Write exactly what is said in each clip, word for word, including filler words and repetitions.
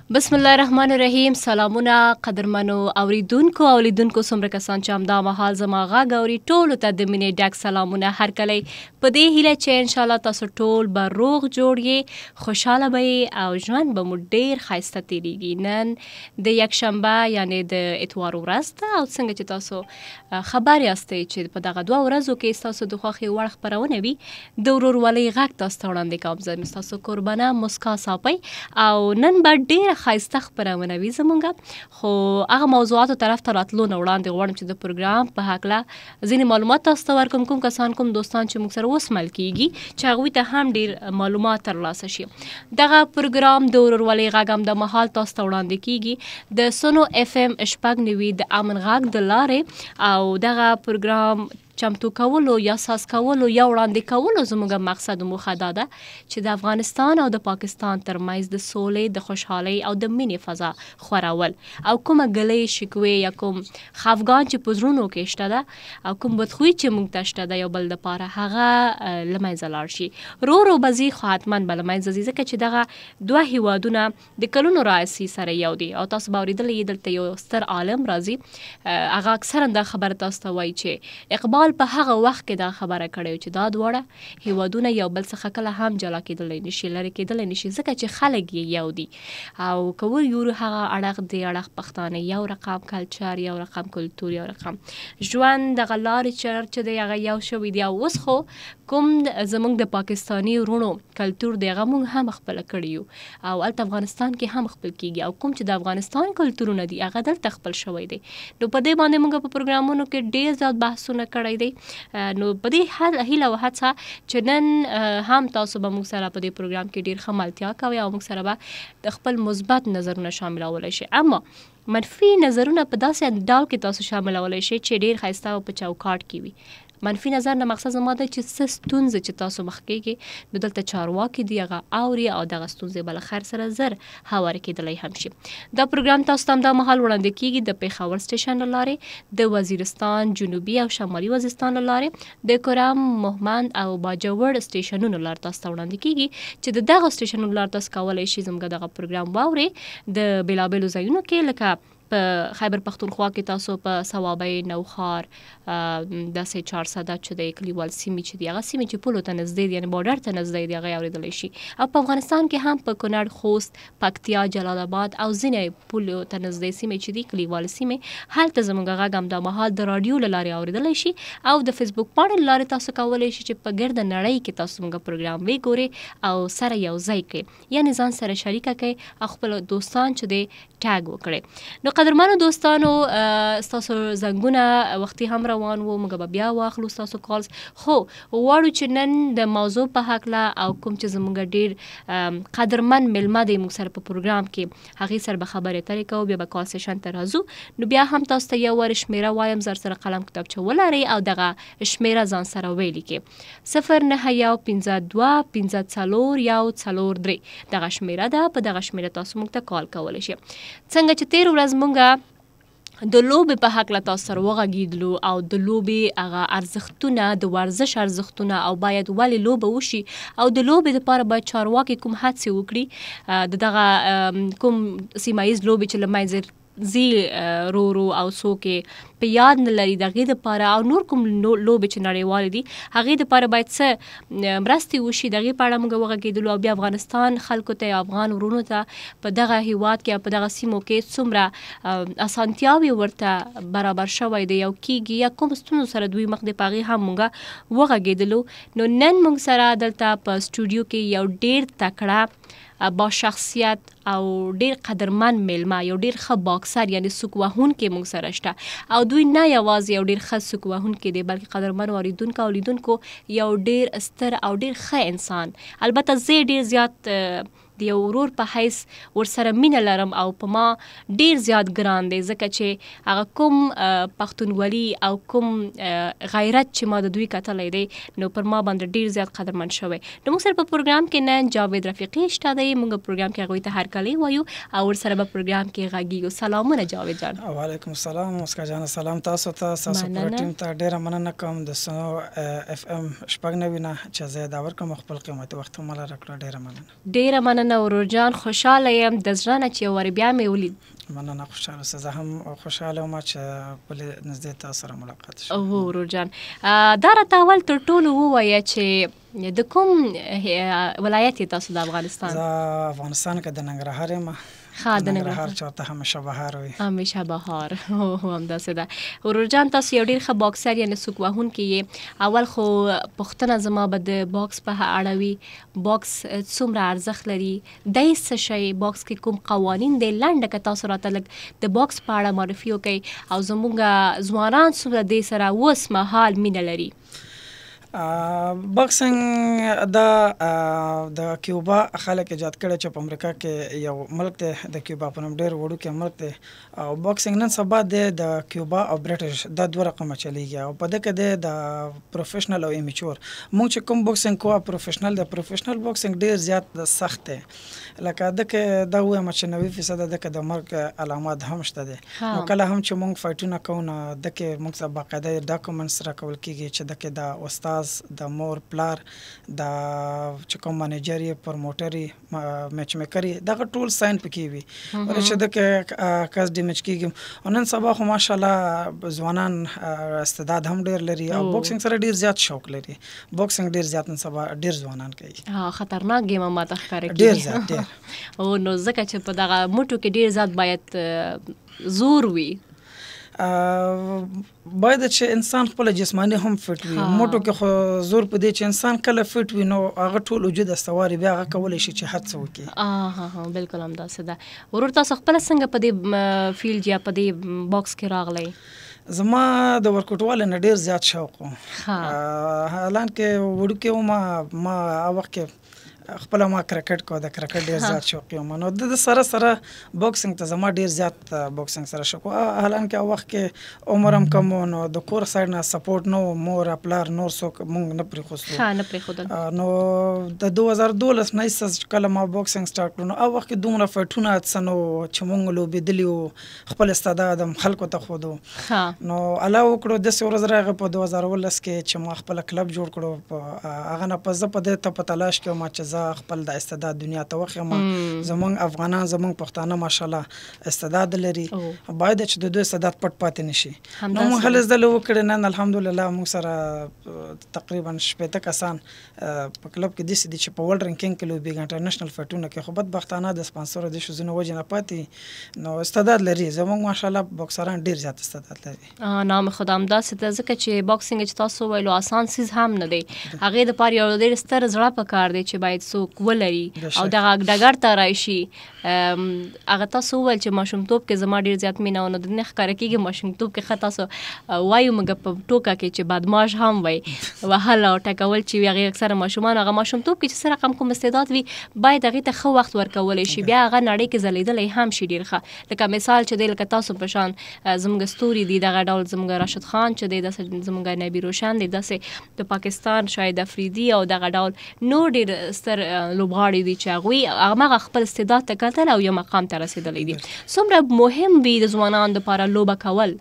بسم الله الرحمن الرحیم. سلامونه قدرمنو اوریدونکو او لیدونکو څومره کسان چې همدا مهال زما غږ اوري ټولو ته د مینې ډک سلامونه هرکلی په دې هیله چې انشاءالله تاسو ټول به روغ جوړ یې، خوشحاله به یې او ژوند به مو ډېر ښایسته تېرېږي. نن د یکشنبه یعنې د اتوار ورځ ده او څنګه چې تاسو خبر یاستئ چې په دغه دوه ورځو کې ستاسو د خوښې وړ خپرونه وي د ورورولۍ غږ تاسو ته وړاندې کوم. زه ستاسو قربانه مسکا صافی او نن به ډېره ښایسته خپرونه وي زمونږ، خو هغه موضوعاتو طرف ته راتلو نه وړاندې غواړم چې د پروګرام په هکله ځینې معلومات تاسو ته ورکړم. کوم کسان کوم دوستان چې موږ سره اوس مل کېږي چې هغوی ته هم ډېر معلومات ترلاسه شي. دغه پروګرام د ورورولۍ غږ هم د مهال تاسو ته وړاندې کېږي د سونو اف ام شپږ نوي د امن غږ د لارې، او دغه پروګرام چمتو کولو یا ساز کولو یا وړاندې کولو زموږ مقصد موخه دا ده چې د افغانستان او د پاکستان ترمنځ د سولې، د خوشحالۍ او د مینې فضا خورول، او کومه ګلې شکوې یا کوم خفګان چې په زړونو کې شته ده او کوم بدخویي چې موږ ته شته ده یو بل دپاره هغه له منځه لاړ شي. رو رو به ځي خو حتما به له منځه ځي، ځکه چې دغه دوه هیوادونه د کلونو راهیسې سره یو دي او تاسو به اورېدلی یې دلته یو ستر عالم راځي، هغه اکثرا دا خبره تاسو ته وایي چې اقبال په هغه وخت کې دا خبره کړې چې دا دواړه هیوادونه یو بل څخه کله هم جلا کېدلی نشي، لرې کېدلی نشي، ځکه چې خلک یې یو دي. او که وګورو هغه اړخ دی اړخ پښتانه یو رقم کلچر، یو رقم کلتور، یو رقم ژوند، دغه لارې چر چې دی هغه یو شوي دي. او اوس خو کوم زموږ د پاکستاني وروڼو کلتور دی هغه موږ هم خپله کړي یو او هلته افغانستان کې هم خپل کېږي، او کوم چې د افغانستان کلتورونه دي هغه دلته خپل شوی دی. نو په دې باندې موږ په پروګرامونو کې ډېر زیات بحثونه کړی دی. نو په دې هیله او هڅه چې نن هم تاسو به موږ سره په دې پروګرام کې ډېر ښه ملتیا کوئ او موږ سره به د خپل مثبت نظرونه شاملولی شي، اما منفي نظرونه په داسې ډول کې تاسو شاملولی شئ چې ډېر ښایسته او په چوکاټ کې وي. منفي نظر نه مقصد زما ده چې څه ستونزې چې تاسو مخ کېږي نو دلته چارواکي دي هغه اوري او دغه ستونزې به له خیر سره زر هوارې کېدلی هم شي. دا پروګرام تاسو ته همدا مهال وړاندې کېږي د پېښور سټیشن له لارې، د وزیرستان جنوبي او شمالي وزیرستان له لارې، د کرم، مهمند او باجوړ سټیشنونو لار تاسو ته وړاندې کېږي چې د دغه سټیشنونو لار تاسو کولی شي زموږ دغه پروګرام واورئ د بېلابېلو ځایونو کې، لکه په خیبر پختونخوا کې تاسو په صوابۍ، نوښار، داسې چارسده چې د کلیوال سیمې چې دي هغه سیمې چې پولو ته نږدې دي یعنې بارډر ته نږدې دي هغه یې اورېدلی شي، او په افغانستان کې هم په کونړ، خوست، پکتیا، جلال آباد او ځینې پولو ته نږدې سیمې چې دي کلیوال سیمې هلته زموږ غږ همدا مهال د راډیو له لارې اورېدلی شي، او د فیسبوک پاڼې له لارې تاسو کولی شي چې په ګرده نړۍ کې تاسو زموږ پروګرام وګورئ او سره یو ځای کړئ، یعنې ځان سره شریکه کړئ او خپل دوستان چې دی ټاګ وکړئ. نو قدرمنو دوستانو، ستاسو زنګونه وختي هم روان وو، موږ به بیا واخلو ستاسو کالز، خو غواړو چې نن د موضوع په هکله او کوم چې زموږ ډېر قدرمن میلمه دی موږ سره په پروګرام کې هغې سره به خبرې اترې کوو، بیا به کال سیشن ته راځو. نو بیا هم تاسو ته یو وار شمېره وایم، زر سره قلم کتابچه ولرئ او دغه شمېره ځان سره ولیکئ، صفر نهه یو پنځه دوه پنځه څلور یو څلور درې دغه شمېره ده. په دغه شمېره تاسو موږ ته کال کولی شئ. څنګه چې تېر ورځ موږ د لوبې په هکله تاسو سره وغږېدلو او د لوبې هغه ارزښتونه، د ورزش ارزښتونه او باید ولې لوبه وشي او د لوبې دپاره باید چارواکي کوم هڅې وکړي، د دغه کوم سیمه ییز لوبې چې له منځه ځي رو رو او څوک یې په یاد نه لري د هغې دپاره، او نور کوم لوبې چې نړیوالې دي هغې دپاره باید څه مرستې وشي، د هغې په اړه موږ وغږېدلو، او بیا افغانستان خلکو ته یا افغان ورونو ته په دغه هیواد کې او په دغه سیمو کې څومره اسانتیاوې ورته برابر شوی دی او کېږي یا کوم ستونزو سره دوی مخ دی، په هغې هم موږ وغږېدلو. نو نن موږ سره دلته په سټوډیو کې یو ډېر تکړه با شخصیت او ډېر قدرمن میلمه، یو ډېر ښه باکسر یعنې سوک وهونکی موږ سره شته، او دوی نه یوازې یو ډېر ښه سوک وهونکی دی بلکې قدرمنو اورېدونکو او لیدونکو یو ډېر ستر او ډېر ښه انسان. البته زه یې ډېر زیات د یو ورور په حیث ورسره مینه لرم او په ما ډېر زیات ګران دی، ځکه چې هغه کوم پښتونولي او کوم غیرت چې ما د دوی کتلی دی نو پر ما باندې ډېر زیات قدرمن شوی. نو موږ سره په پروګرام کې نن جاوید رفیقي شته دی، موږ پروګرام کې هغوی ته هرکلی وایو او ورسره به پروګرام کې غږیږو. سلامونه جاوید جان. وعلیکم السلام مسکا جان، سلام تاسو ته، ستاسو پوره ټیم ته ډېره مننه کوم د سنو اف ام شپږ نوي نه چې زه دا ورکړم خپل قیمتي وخت مو راکړه. ډېره مننه. ډېره مننه مننه ورور جان، خوشحاله یم د زړه نه چې یو وارې بیا مې ولید. مننه، خوشحاله اوسه. زه هم خوشحاله وم چې بلې نږدې تاسو سره ملاقات شو. او ورور جان، دا راته اول تر ټولو ووایه چې د کوم ولایت یې تاسو د افغانستان؟ زه افغانستان کې د ننګرهار یم. ښه، د ننګرهار چې ورته همیشه بهار وي. همیشه بهار، هو همداسې ده. ورور جان، تاسو یو ډېر ښه باکسر یعنې سوک وهونکی یې. اول خو پوښتنه زما به د باکس په اړه وي. باکس څومره ارزښت لري؟ دی څه شی؟ باکس کې کوم قوانین دی؟ لنډه که تاسو راته لږ د باکس په اړه معرفي وکړئ او زموږ ځوانان څومره دې سره اوس مهال مینه لري. باکسینګ دا د کیوبا خلک ایجاد کړی چې په امریکا کې یو ملک دی د کیوبا په نوم، ډېر وړوکی ملک دی. او باکسینګ نن سبا دی د کیوبا او برټش دا دوه رقمه چلیږي او په ده کې دی د پروفیشنل او امیچور. موږ چې کوم باکسینګ کوو پروفیشنل دی. پروفیشنل باکسینګ ډېر زیات سخت دی، لکه ده کې دا ووایم چې نوي فیصده ده کې د مرګ علامات هم شته دی. نو کله هم چې موږ فایټونه کوو نو ده کې موږ سره باقاعده ډاکومنټس راکول کېږي چې ده کې د استاد، د مور، پلار، د چې کوم منیجر یې، پروموټر یې، میچ میکر یې، دغه ټول ساين پکې وي. ولې چې ده کې کس ډیمیج کېږي. او نن سبا خو ماشاءالله ځوانان استعداد هم ډېر لري او باکسینګ سره ډېر زیات شوق لري. باکسینګ ډېر زیات نن سبا ډېر ځوانان کوي. خطرناک ګیم هم ماته ښکاره کېږي. ډېر زیات ډېر. او نو ځکه چې په دغه موټو کې ډېر زیات باید زور وي. باید چې انسان خپل جسمانی هم فټ وي. موټو کې خو زور په دې چې انسان کله فټ وي نو هغه ټول وجود استواري بیا هغه کولی شي چې هر څه وکړي. ها ها بالکل همداسې ده. ورور، تاسو خپله څنګه په دې فیلډ یا په دې باکس کې راغلی؟ زما د ورکوټوالي نه ډېر زیات شوق و. حالان کې وړوکی وم، ما هغه وخت کې خپل ما کرکټ کو، د کرکټ ډیر زیات شوق یم. نو د سره سره باکسینګ ته زما ډیر زیات باکسینګ سره شوق. حالانکه وخت کې عمر هم کم نو د کور سایډ نه سپورټ نو، مور پلار نور څوک مونږ نه پرېښودل. ها نه پرېښودل. نو د دوه هزار دولس نه چې کله ما باکسینګ سٹارټ کړو نو هغه وخت کې دومره فایټونه څه نو چې مونږ لوبېدلي وو، خپل استعداد هم خلکو ته ښودو. نو الله وکړو داسې ورځ راغی په دوه هزار اوولس کې چې ما خپل کلب جوړ کړو. هغه نه پس زه په دې ته په تلاش کې وم چې خپل د استعداد دنیا ته وښیم. زمونږ افغانان، زمونږ پښتانه ماشاءالله استعداد لري، باید چې د دوی استعداد پټ پاتې نشي. نو موږ هلې زدلې وکړې. نن الحمدلله موږ سره تقریبا شپېته کسان په کلب کې داسې دي چې په ورلډ رینکینګ کې لوبېږي، انټرنیشنل فایټونه کې. خو بدبختانه د سپانسرو د شوزونو وجې نه پاتې. نو استعداد لري زمونږ ماشاءالله باکسران ډېر زیات استعداد لري. نام خدا همداسې ده، ځکه چې باکسینګ چې تاسو ویلو اسان څیز هم نه دی. هغې دپاره یو ډېر ستر زړه پکار دی چې باید څوک ولري او دغه ډګر ته راشي. هغه تاسو وویل چې ماشومتوب کې زما ډېر زیات مینه و. نو د نه ښکاره کېږي ماشومتوب کې ښه تاسو وایو موږ په ټوکه کې چې بدماش هم وایي، وهل او ټکول چې وي. هغې اکثره ماشومان هغه ماشومتوب کې چې څه رقم کوم استعداد وي باید هغې ته ښه وخت ورکولی شي، بیا هغه نړۍ کې ځلیدلی هم شي ډېر ښه. لکه مثال چې دی لکه تاسو په شان زموږ ستوري دي، دغه ډول زموږ راشد خان چې دی، داسې زموږ نبي روشن دی، داسې د پاکستان شاهد افریدي او دغه ډول نور ډېر ستر لوبغاړي دي چې هغوی هغه خپل استعداد ته کتل او یو مقام ته رسېدلی دي. څومره مهم وي د ځوانانو دپاره لوبه کول؟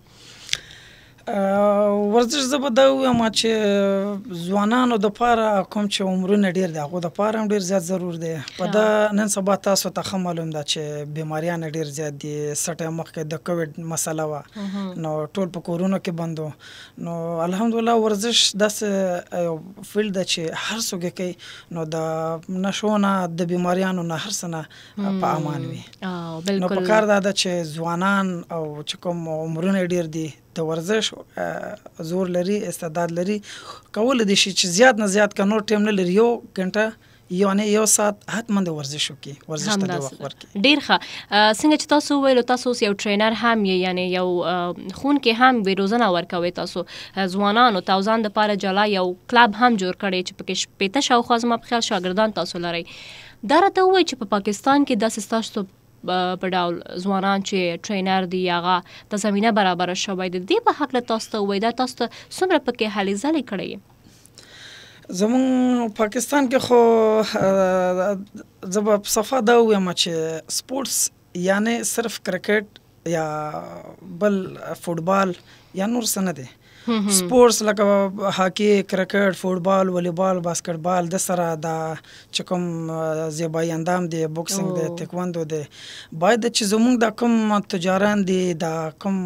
ورزش زه به دا ووایم چې ځوانانو دپاره کوم چې عمرونه ډېر دي هغو دپاره هم ډېر زیات ضرور دی. په دا نن سبا تاسو ته ښه معلوم ده چې بیماریان ډېر زیات دي. څه ټایم مخکې د کووډ مسله وه نو ټول په کورونو کې بند و. نو الحمدلله ورزش داسې یو فیلډ ده چې هر څوک یې کوي نو د نشو نه، د بیماریانو نه، هر څه نه په امان وي. نو په کار دا ده چې ځوانان او چې کوم عمرونه ډېر دي د ورزش زور لري، استعداد لري، کولی دي شي چې زیات نه زیات که نور ټیم نه لري یو ګنټه یعنې یو ساعت حتما د ورزش وکړي، ورزش ته د وخت ورکړي. ډېر ښه. څنګه چې تاسو وویلو تاسو اوس یو ټرینر هم یې، یعنې یو ښوونکې هم وي، روزنه ورکوئ تاسو ځوانانو ته او ځان دپاره جلا یو کلب هم جوړ کړی چې پکې شپېته شاوخوا زما په خیال شاګردان تاسو لرئ. دا راته ووایئ چې په پاکستان کې داسې ستاسو په ډول ځوانان چې ټرینر دي هغه ته زمینه برابره شوی د دې په هکله تاسو ته ووایي دا تاسو ته څومره پکې هلې ځلې کړی؟ زمونږ پاکستان کې خو زه به په صفا دا ووایم چې سپورټس یعنې صرف کرکټ یا بل فوټبال یا نور څه نه دی. سپورټس لکه هاکی، کرکټ، فوټبال، والیبال، باسکټبال د سره دا چې کوم زیبایي اندام دی، بوکسینګ دی، تکواندو دی، باید چې زمونږ د کوم تجاران دي، د کوم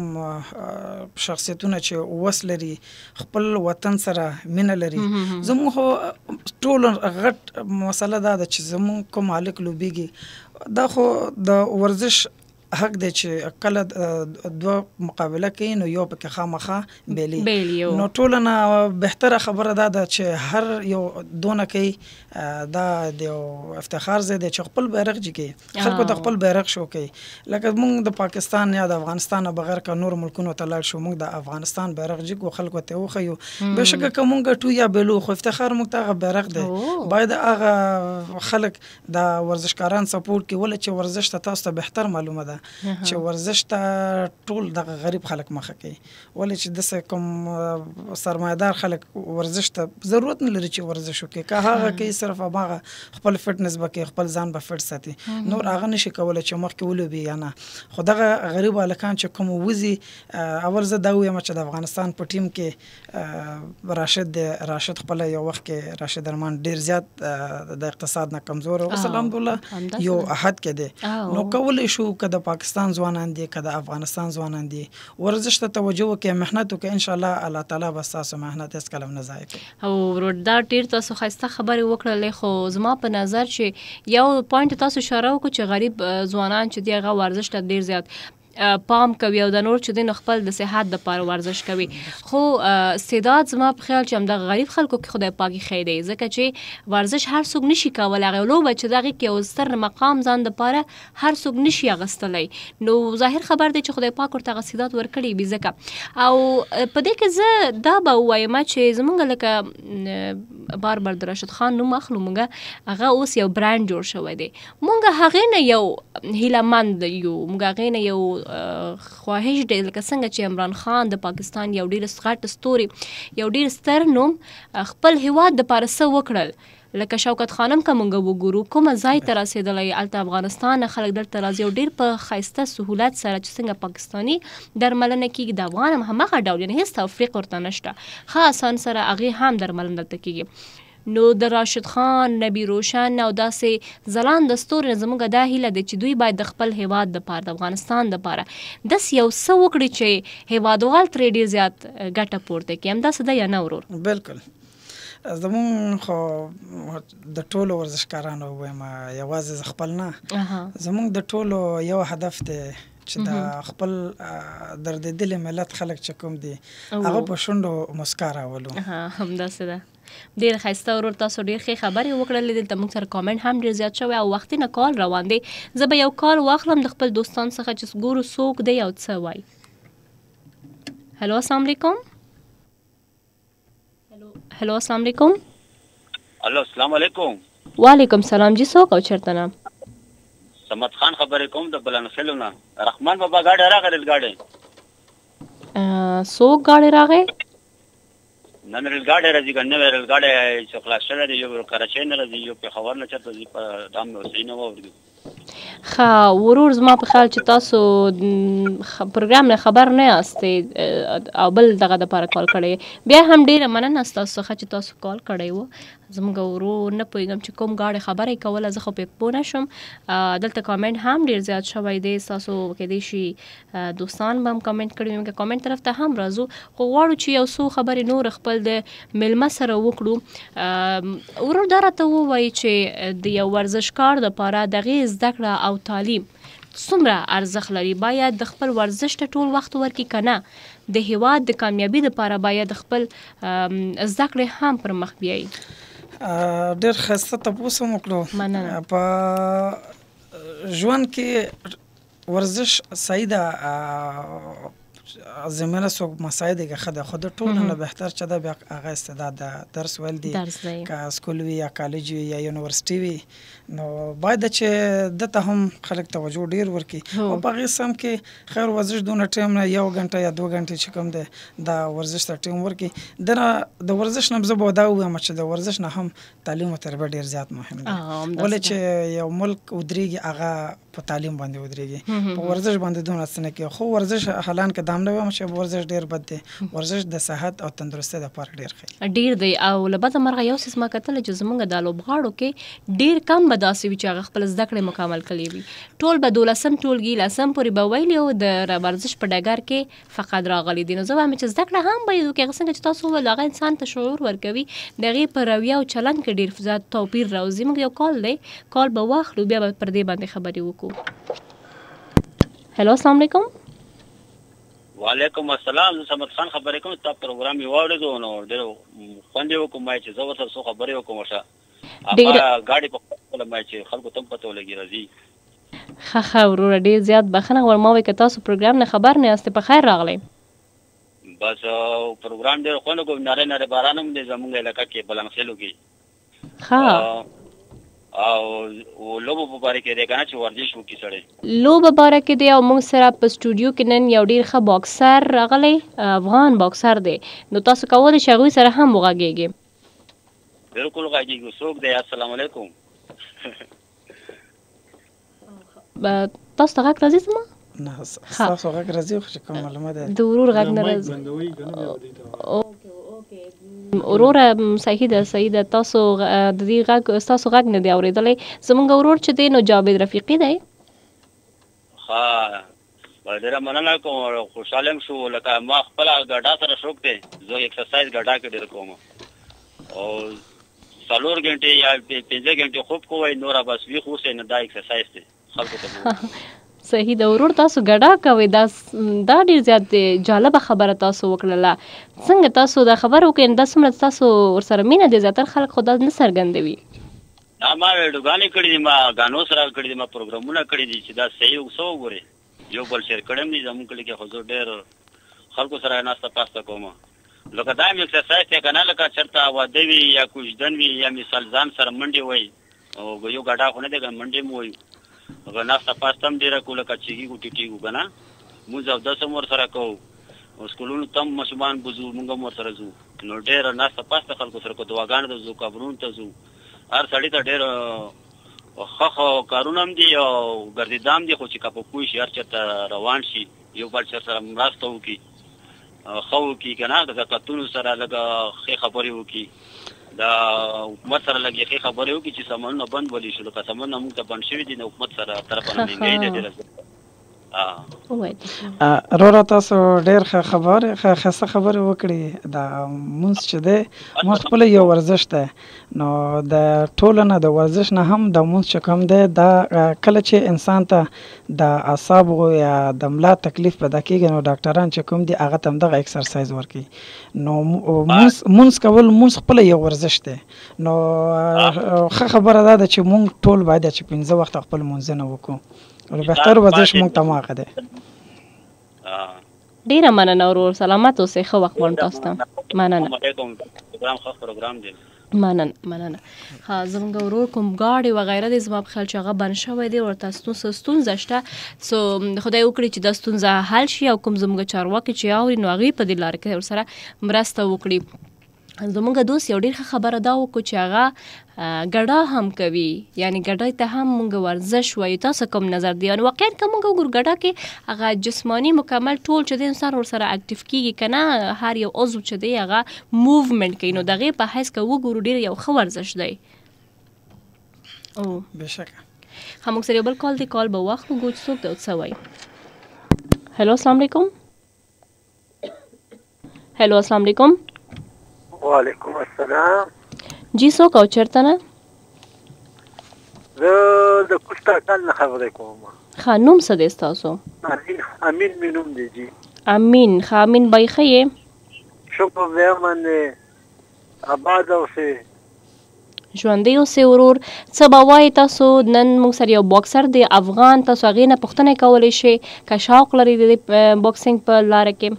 شخصیتونه چې وس لري، خپل وطن سره مینه لري، زمونږ خو ټول غټ مسله دا ده چې زمونږ کوم هلک لوبیږي دا خو د ورزش حق دی چې کله دوه مقابله کوي نو یو پکې خامخا بیلی نو ټوله نه بهتره خبره دا ده چې هر یو دونه کوي دا د افتخار ځای دی چې خپل بیرغ جي کوي، خلکو د خپل بیرغ شو کوي. لکه موږ د پاکستان یا د افغانستان بغیر که نور ملکونو ته لاړ شو، موږ د افغانستان بیرغ جي کو، خلکو ته وښیو، بېشکه که موږ ټو یا بیلو خو افتخار موږ ته هغه بیرغ دی. باید هغه خلک د ورزشکاران سپورټ کړي، ولې چې ورزش ته تاسو ته بهتر معلومه ده چې ورزش ته ټول دغه غریب خلک مخه کوي، ولې چې داسې کوم سرمایدار خلک ورزش ته ضرورت نه لري چې ورزش وکړي، که هغه کوي صرف هماغه خپل فټنس به کوي، خپل ځان به فټ ساتي، نور هغه نشي کولی چې مخکې ولوبي یا نه. خو دغه غریب هلکان چې کوم وځي، اول زه دا ویم چې د افغانستان په ټیم کې راشد دی، راشد خپله یو وخت کې راشد ارمان ډېر زیات د اقتصاد نه کمزور، اوس الحمدلله یو احد کې دی، نو کولی شو که د پاکستان ځوانان دي، که د افغانستان ځوانان دي، ورزش ته توجه وکړي، محنت وکړي، انشاءالله الله تعالی به ستاسو محنت هېڅکله هم نه ضایع کوي. او ورور دا ډېر تاسو ښایسته خبرې وکړلې، خو زما په نظر چې یو پوینټ تاسو اشاره وکړو چې غریب ځوانان چې دي هغه ورزش ته ډېر زیات پام کوي او د نور چې دی نو خپل د صحت دپاره ورزش کوي، خو استعداد زما په خیال چې همدغه غریب خلکو کې خدای پاک ایښی دی، ځکه چې ورزش هر څوک نشي کولی، هغه لوبه چې د هغې کې یو ستر مقام ځان دپاره هر څوک نشي اخیستلی، نو ظاهر خبر دی چې خدای پاک ورته هغه استعداد ورکړی وي. ځکه او په دې کې زه دا به ووایم چې زمونږ لکه بار بار د راشد خان نوم اخلو، مونږ هغه اوس یو برانډ جوړ شوی دی، مونږ هغې نه یو هیله مند یو، مونږ هغې نه یو خواهش دی لکه څنګه چې عمران خان د پاکستان یو ډېر غټ ستوري، یو ډېر ستر نوم خپل هیواد دپاره څه وکړل، لکه شوکت خانم که مونږ وګورو کومه ځای ته رسېدلی، هلته افغانستان خلک دلته راځي او ډېر په ښایسته سهولت سره چې څنګه پاکستاني درملنه کېږي، د افغان هم هماغه ډول، یعنې هېڅ تفریق ورته نشته، ښه آسان سره هغې هم درملنه دلته کېږي. نو د راشد خان، نبی روشن او داسې ځلانده ستوري نه زموږ دا هیله ده چې دوی باید د خپل هیواد دپاره، د افغانستان دپاره داسې یو څه وکړي چې هیوادوال ترې ډېر زیات ګټه پورته کړي. همداسې ده یا نه ورور؟ بلکل زمونږ خو د ټولو ورزشکارانو ووایم، یوازې زه خپل نه، زمونږ د ټولو یو هدف دی چې د خپل دردېدلي ملت خلک چې کوم دي هغه په شونډو مسکا راولو. همداسې ده، ډېر ښایسته ورور، تاسو ډېر ښې خبرې وکړلې، دلته موږ سره کامنټ هم ډېر زیات شوی او وختي نه کال روان دی. زه به یو کال واخلم د خپل دوستان څخه چې ګورو څوک دی او څه وایي. هلو السلام علیکم. هلو السلام علیکم. هلو السلام علیکم. وعلیکم سلام جی، څوک او چېرته نه؟ صمد خان خبرې کوم د بلانخیلو نه. رحمان بابا ګاډی راغی ریل ګاډی. څوک ګاډی راغی؟ نن ریل ګاډی راځي که نوی ریل ګاډی چې خلاص شوی دی، یو کراچۍ نه راځي، یو پېښور نه چېرته ځي، په دا مې اوس نه واورېدو. ښه ورور، زما په خیال چې تاسو پروګرام نه خبر نه یاستئ او بل دغه دپاره کال کړی، بیا هم ډېره مننه ستاسو څخه چې تاسو کال کړی و. زموږ ورور نه پوهېږم چې کوم ګاډی خبره یې کوله، زه خو پرې پوه نه شوم. دلته کامنټ هم ډېر زیات شوی دی، ستاسو کیدای شي دوستان به هم کامنټ کړي وي، کامنټ طرف ته هم راځو، خو غواړو چې یو څو خبرې نور خپل د میلمه سره وکړو. ورور دا راته ووایي چې د یو ورزشکار دپاره د هغې زده کړه او تعلیم څومره ارزښت لري، باید د خپل ورزش ته ټول وخت ورکړي که نه د هیواد د کامیابي دپاره باید خپل زده کړې هم پر مخ بیایي؟ ډېر ښایسته تپوس هم وکړو. مننه. په ژوند کې ورزش صحیح ده، زمینه څوک مساعده که ښه ده، خو د ټولو نه بهتر چې ده بیا هغه استعداد ده، درس ویل دي، که سکول وي یا کالج وي یا یونیورسټي وي، نو باید چې ده ته هم خلک توجه ډېر ورکړي او په هغې سم کې خیر ورزش دونه ټایم نه، یو ګنټه یا دوه ګنټې چې کوم دی دا ورزش ته ټایم ورکړي. د نه د ورزش نه زه به دا ووایم چې د ورزش نه هم تعلیم او تربیه ډېر زیات مهم دی، ولې چې یو ملک ودرېږي هغه په تعلیم باندې ودرېږي، په ورزش باندې دونه څه نه کوي. خو ورزش حالان کې دا هم نه وایم چې ورزش ډیر بد دی. ورزش د صحت او تندرستۍ لپاره ډیر ښه ډیر دی. او له بده مرغه یو څه ما کتل چې زمونږ د لوبغاړو کې ډیر کم به داسې وي چې هغه خپل زده کړې مکمل کړي وي. ټول به دولسم ټولګي لسم پورې به ویلي او د ورزش په ډګر کې فقط راغلي دي. نو زه وایم چې زده کړه هم باید وکړي. هغه څنګه چې تاسو وویل هغه انسان ته شعور ورکوي، د هغې په رویه او چلند کې ډېر زیات توپیر راوځي. موږ یو کال دی کال به واخلو بیا به پر دې باندې خبرې وکړو. هلو السلام علیکم. وعلیکم السلام. زه صمد خان خبرې کوم. ستا پروګرام یې واورېدو نو ډېر خوند یې وکړم ما چې زه ورسره څو خبرې وکړم. ورشه هغه ګاډي په خپله ما چې خلکو ته هم پته ولګي راځي. ښه ښه وروره ډېر زیات بخښنه غواړم. ما وایي که تاسو پروګرام نه خبر نه یاستې په خیر راغلی. بس پروګرام ډېر خوند وکړو. نری نری باران هم دی زموږ علاقه کې بلنخیلو کې. ښه او لوبو په باره کې دی که نه چې ورزش وکړي سړی. لوبه باره کې دی او موږ سره په سټوډیو کې نن یو ډېر ښه باکسر راغلی، افغان باکسر دی. نو تاسو کولی شئ هغوی سره هم وغږېږئ. بالکل غږېږو. څوک دی؟ السلام علیکم. تاسو ته غږ راځي زما؟ نه ستاسو غږ راځي خو چې کوم معلومات دی د ورور غږ نه راځي. وروره صحیح ده صحیح ده. تاسو د دې غږ ستاسو غږ نه دی اورېدلی. زموږ ورور چې دی نو جاوید رفیقي دی. ښه ډېره مننه کوم. خوشحاله یم شو لکه ما خپله ګډا سره شوق دی. زه اکسرسایز ګډا کې ډېر کوم او څلور غنټې یا پنځه غنټې خوب کوئ نوره بس ویښ اوسئ. نه دا اکسرسایز دی خلکو ته. صحیح ده ورور تاسو ګډا کوئ. دا دا ډېر زیات دی جالبه خبره تاسو وکړله. څنګه تاسو دا خبره وکړئ دا څومره تاسو ورسره مینه دی؟ زیاتره خلک خو دا نه څرګندوي. نه ما ویډیوګانې کړي دي، ما ګانو سره کړي دي، ما پروګرامونه کړي دي چې دا صحیح څه وګورئ. یو بل شیر کړی هم دي زموږ کلي کې. خو زه ډېر خلکو سره ناسته پاسته کوم. لکه دا هم اکسرسایز دی که نه، لکه چېرته واده وي یا کوژدن وي یا مثال ځان سره منډې وایي او یو ګډا خو نه دی که منډې م وایو. هغه ناسته پاسته هم ډېره کوو لکه چیږو ټیټېږو که نه. مونځ اودس هم ورسره کوو او سکولونو ته هم ماشومان بوځو موږ هم ورسره ځو. نو ډېره ناسته پاسته خلکو سره کوو. دعاګانو ته ځو، قبرونو ته ځو. هر سړي ته ډېر ښه کارونه هم دي او ګرځېدا هم دي. خو چې که په پوه شي هر چېرته روان شي یو بل چېر سره مرسته وکړي ښه وکړي که نه. د زکاتونو سره لږه ښې خبرې وکړي. د حکومت سره لږ ښې خبرې وکړي چې سامانونه بند ولي شو. لکه سامانونه موږ ته بند شوي دي. د حکومت سره طرفه نه مهنګایي ده ډېره. وروره تاسو ډېر ښه خبرې ښایسته خبرې وکړې. دا مونځ چې دی مونځ خپله یو ورزش دی. نو د ټولو نه د ورزش نه هم د مونځ چې کوم دی دا کله چې انسان ته د اعصابو یا د ملا تکلیف پیدا کېږي نو ډاکټران چې کوم دي هغه ته هم دغه اکسرسایز ورکوي. نو مونځ کول مونځ خپله یو ورزش دی. نو ښه خبره دا ده چې مونږ ټول باید چې پنځه وخته خپل مونځونه وکړو. بهتر ورزش مونږ ته ماغه دی. ډېره مننه ورور. سلامت اوسئ. ښه وخت غواړم تاسو ته. مننه مننه مننه. ها زموږ ورور کوم ګاډي وغیره دی زما په خیال چې هغه بند شوی دی. ورته ستونزه شته. سو خدای وکړي چې دا ستونزه حل شي او کوم زموږ چارواکي چې اوري نو هغوی په دې لاره کې ورسره مرسته وکړي. زموږ دوست یو ډېر ښه خبره دا وکړو چې هغه ګډا هم کوي. یعنی ګډای ته هم موږ ورزش وایو. تاسو کوم نظر دی؟ یعنې واقعیت که موږ وګورو ګډا کې هغه جسماني مکمل ټول چې دی انسان ورسره اکټیف کېږي که نه. هر یو عضو چې دی هغه موومنټ کوي. نو د هغې په حیث که وګورو ډېر یو ښه ورزش دی. او بېشکه ښه موږ سره یو بل کال دی. کال به واخلو. ګو چې څوک دی او څه وایي. هلو السلام علیکم. هلو السلام علیکم. وعلیکم السلام. جی څوک او چېرته نه؟ زه د کوټ ټاټل نه خبرې کوم. ښه نوم څه دی ستاسو؟ امین. امین مې نوم دی جي. امین. ښه امین بای ښه یې؟ شکر دی باندې آباد اوسئ. ژوندی اوسئ ورور. څه به وایي تاسو؟ نن موږ سره یو باکسر دی افغان. تاسو هغې نه پوښتنې کولی شئ که شوق لرئ د دې باکسینګ په لاره کې.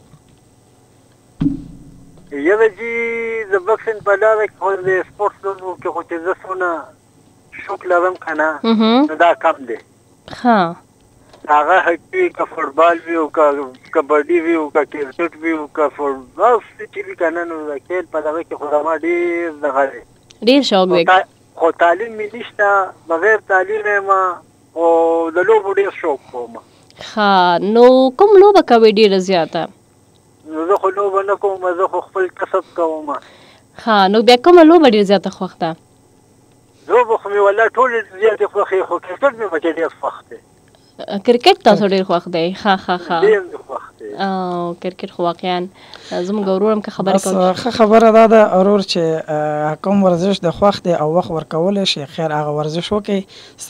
یوه جي د بکسینګ په لاره کې خو د سپورټس لوبو کې خو چې زه څونه شوق لرم که نه نو دا کم دی. ښه هغه هکي وي که فوټبال وي او که کبډي وي او که کرکټ وي او که فوټبال چې وي که نه نو د کھیل په دغه کې خو زما ډېر دغه دی. ډېر شوق دی. خو تعلیم مې نشته. بغیر تعلیم یم خو د لوبو ډېر شوق کوم. ښه نو کوم لوبه کوئ ډېره زیاته؟ نو زه خو لوبه نه کوم، زه خو خپل کسب کوم. ها نو بیا کومه لوبه ډېر زیاته خوښ ده؟ لوبه خو مې والله ټولې زیاتې خوښې، خو کرکټ مې پکې ډېر خوښ دی. کرکټ تاسو ډېر خوښ دی؟ ها ها ها ډېر مې خوښ دی. او کرکټ خو واقعا زموږ ورور هم که خبرې کوي. بس ښه خبره دا ده ورور چې کوم ورزش د خوښ دی او وخت ورکولی شي، خیر هغه ورزش وکړئ،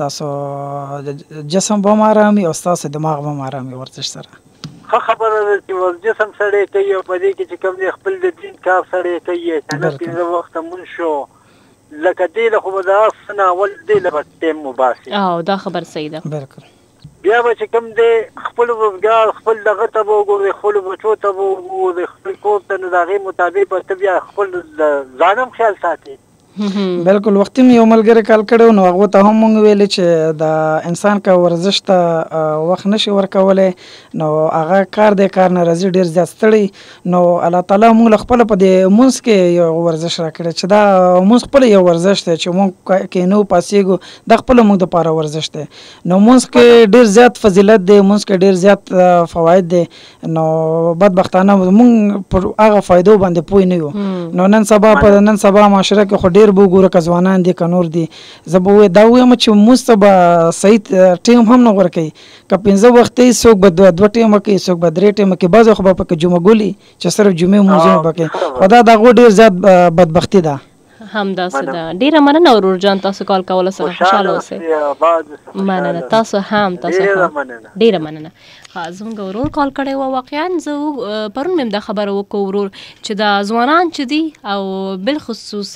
ستاسو جسم به هم ارامي او ستاسو دماغ به هم ارامي ورزش سره. ښه خبره ده چې جسم سړی کوي او په دې کې چې کوم دی خپل د دین کار سړی کوي، که نه پنځه وخته مونځ شو لکه دې له خو به د هر څه نه اول دې له به ټایم وباسي. او دا خبر صحیح ده. بالکل. بیا به چې کوم دی خپل روزګار خپل دغه ته به وګورې، خپلو بچو ته به وګورې، خپل کور ته، نو د هغې مطابق به ته بیا خپل ځان هم خیال ساتې. بالکل. وختي مې یو ملګری کال کړی نو هغو ته هم مونږ ویلې چې د انسان که ورزش ته وخت نشي ورکولی نو هغه کار دی کار نه راځي ډېر زیات ستړی، نو الله تعالی مونږ له خپله په دې مونځ کې یو ورزش راکړی چې دا مونځ خپله یو ورزش دی چې مونږ کینو پاسېږو، دا خپله مونږ دپاره ورزش دی. نو مونځ کې ډېر زیات فضیلت دی، مونځ کې ډېر زیات فواید دی، نو بدبختانه مونږ پر هغه فایدو باندې پوه نه یو. نو نن سبا په نن سبا معاشره کې خو ډېر به وګوره که ځوانان دي که نور دي، زه به وایي دا ووایم چې مونځ ته به صحیح ټیم هم نه ورکوي، که پنځه وخت یې څوک به دوه دوه ټیمه کوي، څوک به درې ټیمه کوي، بعضې خو به پکې جمعه ګولي چې صرف جمعې مونځونه به کوي، خو دا د هغو ډېر زیات بدبختي ده. همداسې ده. ډېره مننه ورور جان، تاسو کال کولو سره خوشحاله اوسئ. مننه تاسو هم، تاسو هم ډېره مننه. ها زموږ ورور کال کړی و. واقعا زه پرون مې هم دا خبره وکړه ورور چې دا ځوانان چې دي او بالخصوص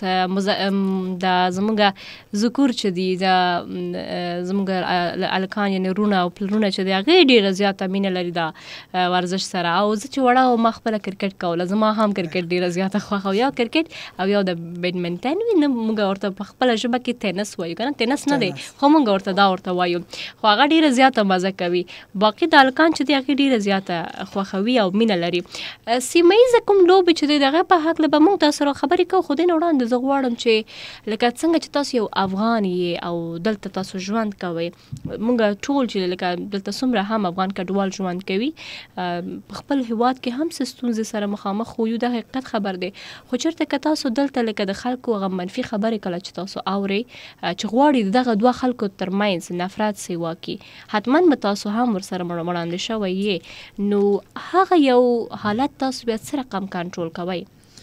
دا زموږ ذکور چې دي، دا زموږ الکان یعنې رونه او پلرونه چې دي، هغې ډېره زیاته مینه لري دا ورزش سره. او زه چې وړه وم ما خپله کرکټ کوله، زما هم کرکټ ډېره زیاته خوښه او یا کرکټ او یا د بیډمنټن وي، نه موږ ورته په خپله ژبه کې ټینس وایو، که نه ټینس نه دی خو موږ ورته دا ورته وایو، خو هغه ډېره زیاته مزه کوي. باقي د الکان چې دی هغې ډېره زیاته خوښوي او مینه لري. سیمه ییزه کوم لوبې چې دی د هغې په هکله به موږ تاسو سره خبرې کوو، خو دې نه وړاندې زه غواړم چې لکه څنګه چې تاسو یو افغان یې او دلته تاسو ژوند کوئ، موږ ټول چې لکه دلته څومره هم افغان کډوال ژوند کوي په خپل هېواد کې هم څه ستونزې سره مخامخ خو یو، دا حقیقت خبر دی. خو چېرته که تاسو دلته لکه د خلکو هغه منفي خبرې کله چې تاسو اورئ چې غواړي د دغه دوه خلکو ترمنځ نفرت سیوا کړي، حتما به تاسو هم ورسره وړاندې شوی یې، نو هغه یو حالت تاسو بیا څه رقم کنټرول کوئ؟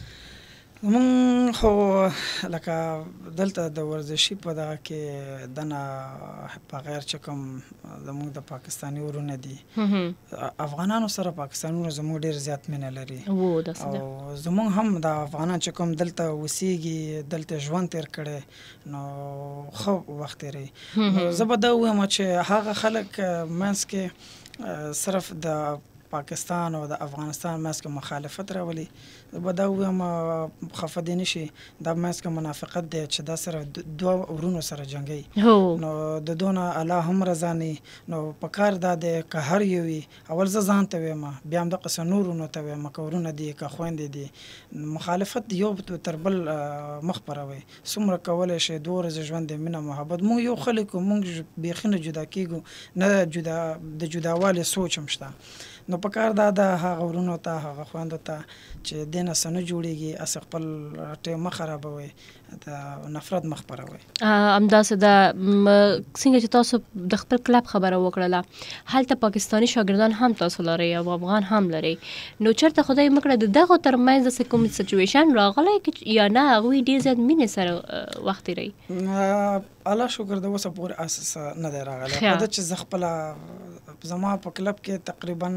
مونږ خو لکه دلته د ورزشي په دغه کې دنه په غیر چې کوم زموږ د پاکستاني ورونه دي، افغانانو سره پاکستانیانو زموږ ډېر زیات مینه لري او زموږ هم د افغانان چې کوم دلته اوسېږي، دلته ژوند تېر کړی، نو ښه وخت تېروي. زه به دا ووایم چې هغه خلک منځ کې صرف د پاکستان او د افغانستان منځ کې مخالفت راولي، زه به دا ووایم خفه دې نه شي، دا منځ کې منافقت دی چې دا صرف دوه ورونو سره جنګوي، نو د دوی نه الله هم رضا نه. نو په کار دا دی که هر یو وي، اول زه ځان ته وایم، بیا هم دقسې نور ورونو ته وایم، که ورونه دي که خویندې دي، مخالفت یو تر بل مخ پروئ. څومره کولی شي دوه ورځې ژوند دی، مینه محبت. موږ یو خلک یو، موږ بیخي نه جدا کېږو، نه جدا د جداوالي سوچ هم شته. نو په کار دا ده هغه ورونو ته هغه خویندو ته چې دې نه څه نه جوړېږي، هسې خپل ټیم مه خرابوئ، د نفرت مه خپروئ. همداسې ده. څنګه چې تاسو د خپل کلب خبره وکړله، هلته پاکستاني شاګردان هم تاسو لرئ او افغان هم لرئ، نو چېرته خدای مه کړه د دغو ترمنځ داسې کوم سچویشن راغلی یا نه هغوی ډېر زیات مینې سره وخت تېروي؟ الله شکر د اوسه پورې اساس نه دی راغلی. په ده چې زه خپله زما په کلب کې تقریبا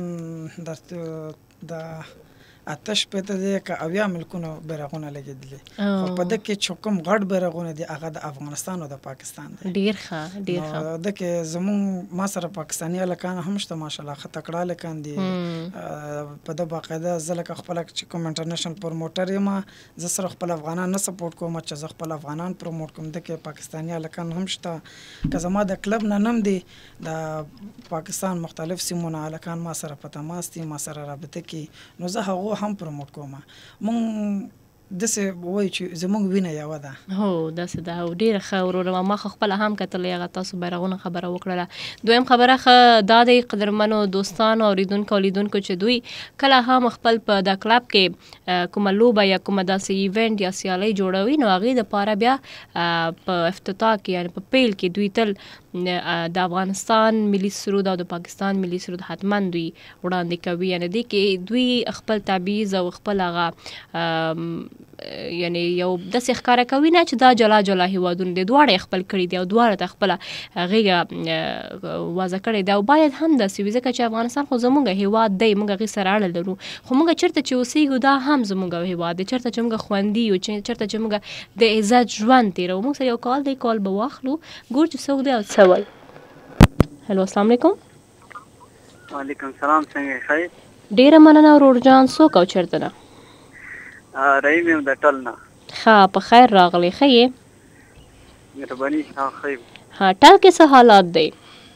د اته شپېته دی که اویا ملکونو بیرغونه لګېدلي، خو په ده کې چې کوم غټ بیرغونه دي هغه د افغانستان او د پاکستان دی. ډېر ښه ډېر ښه. ده کې زمونږ ما سره پاکستاني هلکان هم شته ماشاءالله، ښه تکړه هلکان دي. په ده باقاعده زه لکه خپله چې کوم انټرنیشنل پروموټر یم، زه سره خپل افغانان نه سپورټ کوم چې زه خپل افغانان پروموټ کوم. ده کې پاکستاني هلکان هم شته. که زما د کلب نه نم دي، د پاکستان مختلف سیمو نه هلکان ما سره په تماس دي، ما سره رابطه کې، نو زه هغو هم پروموټ کوم. مونږ داسې وایي چې زموږ وینه یوه ده. هو داسې ده. او ډېره ښه وروره ما خو خپله هم کتلی هغه تاسو بیرغونه خبره وکړله. دویم خبره ښه دا دی قدرمنو دوستانو اوریدونکو او لیدونکو چې دوی کله هم خپل په دا کلب کې کومه لوبه یا کومه داسې ایونټ یا سیالۍ جوړوي نو هغې دپاره بیا په افتتاح کې یعنې په پیل کې دوی تل د افغانستان ملي سرود او د پاکستان ملي سرود حتما دوی وړاندې کوي. یعنې دې کې دوی خپل تبعیض او خپل هغه یعنی یو داسې ښکاره کوي نه چې دا جلا جلا هیوادونه دي، دواړه یې خپل کړي دي او دواړه ته خپله غېږه وضع کړې ده او باید هم داسې وي ځکه چې افغانستان خو زموږ هیواد دی، موږ هغې سره اړه لرو. خو موږ چېرته چې اوسېږو دا هم زموږ هیواد دی، چېرته چې موږ خوندي یو، چېرته چې موږ د عزت ژوند تېروو. موږ سره یو کال دی، کال به واخلو ګور چې څوک دی او څه وایي. هلو السلام علیکم. وعلیکم السلام. څنګه یې ښه؟ ډېره مننه ورور جان. څوک او چېرته نه؟ رحیم یم د ټل نه. ښه په خیر راغلی. ښه یې؟ مهرباني. ښه ښه یم. ها ټل کې څه حالات دی؟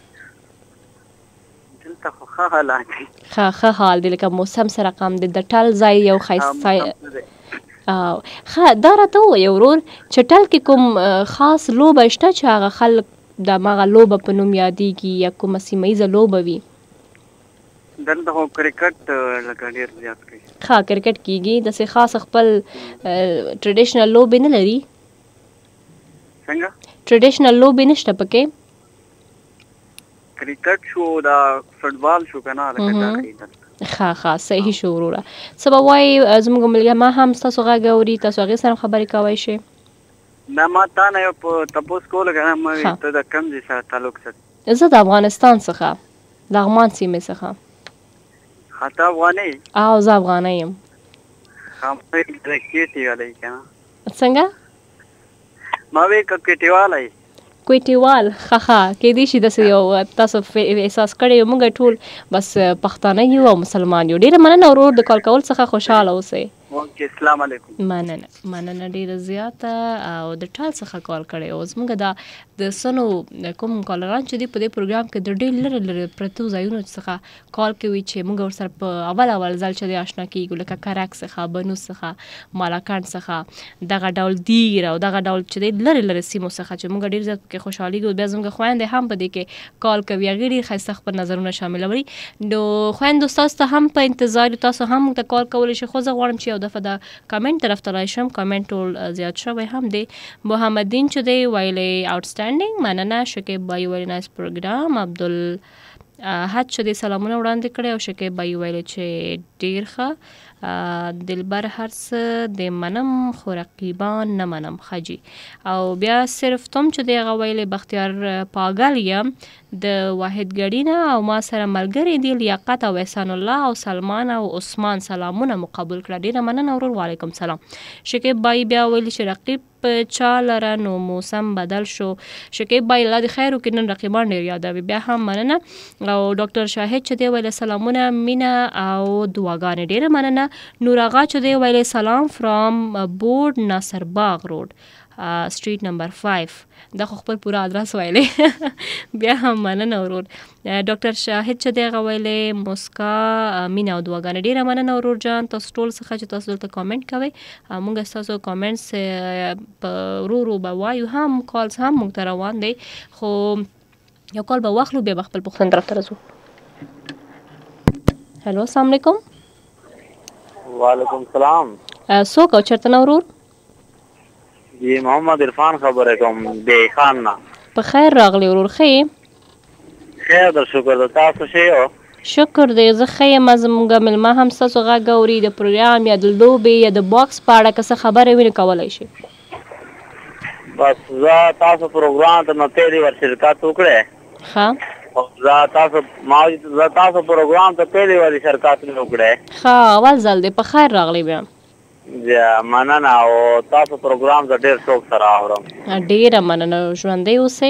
دلته خو ښه حالات دي. ښه ښه حال دی لکه موسم سره کم دی. د ټل ځای یو ښایسته. ښه دا راته ووایه ورور چې ټل کې کوم خاص لوبه شته چې هغه خلک د هماغه لوبه په نوم یادېږي یا کومه سیمه ییزه لوبه وي؟ دلته خو کرکټ لکه ډېر زیات کوي. ښه کرکټ کېږي. داسې خاص خپل ټریډیشنل لوبې نه لري؟ څنګه؟ ټریډیشنل لوبې نشته پکې؟ کرکټ شو دا فوټبال شو که نه لکه دا کوي دلته. ښه ښه صحیح شو وروره. څه به وایي زموږ ملګری ما هم ستاسو غږ اوري، تاسو هغې سره خبرې کوی شئ؟ نه ما تا نه یو په تپوس کولو که نه ما وایي ته د کوم ځای سره تعلق ساتي؟ زه د افغانستان څخه د لغمان سیمې څخه. ته افغانۍ؟ او زه افغانۍ یم. ښه د کېټې والی که نه؟ څنګه؟ ما وایي که کېټې والی کویټیوال. ښه ښه کیدای شي داسې یو تاسو احساس کړی یو موږ ټول بس پښتانه یو او مسلمان یو. ډېره مننه ورور د کال کول څخه خوشحاله اوسئ. اوکې السلام علیکم. مننه مننه ډېره زیاته. او د ټال څخه کال کړی او زموږ دا د سنو کوم کالران چې دي په دې پروګرام کې د ډېر لرې لرې پرتو ځایونو څخه کال کوي چې موږ ورسره په اول اول ځل چې دی اشنا کېږو لکه کرک څخه، بنوس څخه، مالاکنډ څخه، دغه ډول دیر او دغه ډول چې دی لرې لرې سیمو څخه چې موږ ډېر زیات پکې خوشحالېږو. بیا زموږ خویندې هم په دې کې کال کوي، هغې ډېر ښایسته خپل نظرونه شاملوي. نو خویندو ستاسو ته هم په انتظار یو، تاسو هم موږ ته کال کولی شئ. خو زه غواړم چې یو دفعه د کمنټ طرف ته راشم. کمنټ ټول زیات شوی هم دی. محمد دین چې دی ویلی آوټسټینډینګ مننه. شکیب بای ویلی نایس پروګرام. عبدال حد چې دی سلامونه وړاندې کړی او شکیب بای ویلی چې ډېر ښه. دلبر هر څه د منم خو رقیبان نه منم خجي. او بیا صرف تم چې دی هغه ویلی بختیار پاگل یم د واحد ګډینه او ما سره ملګری دی لیاقت او احسان الله او سلمان او عثمان سلامونه مو قبول کړه. ډېره مننه ورور. وعلیکم سلام. شکیب بای بیا ویلی چې رقیب چا لره نو موسم بدل شو. شکیب بای الله د خیر وکړي نن رقیبان ډېر یادوي. بیا هم مننه. او ډاکټر شاهد چې دی ویلی سلامونه مینه او دعاګانې. ډېره مننه. نور آغا چې دی ویلی سلام فرام بورډ ناصر باغ روډ سټریټ نمبر فایف. دا خو خپل پوره ادرس ویلی. بیا هم مننه ورور. ډاکټر شاهد چې دی هغه ویلی مسکا مینه او دعاګانې. ډېره مننه ورور جان تاسو ټول څخه چې تاسو دلته کامنټ کوئ. موږ ستاسو کامنټس په ورو ورو به وایو، هم کالز هم موږ ته روان دی. خو یو کال به واخلو بیا به خپل پوښتنې طرف ته راځو. هلو السلام علیکم. وعلیکم السلام. څوک او چېرته نه ورور؟ جی محمد عرفان خبره کوم د خان نه. په خیر راغلی ورور. ښه یې؟ خیر در شکر ده. تاسو ښه یو؟ شکر دی زه ښه یم. زموږ مېلمه هم ستاسو غږ اوري د پروګرام یا د لوبې یا د باکس په اړه که څه خبرې وي نو کولی شي. بس زه تاسو پروګرام ته نو پهلې ور شرکت وکړی. ښه زه تاسو ما زه تاسو پروګرام ته پهلې ورې شرکت مې وکړی. ښه اول ځل دی. په خیر راغلی بیا. جی مننه. او تاسو پروګرام زه ډېر شوق سره اورم. ډېره مننه. ژوندی اوسئ.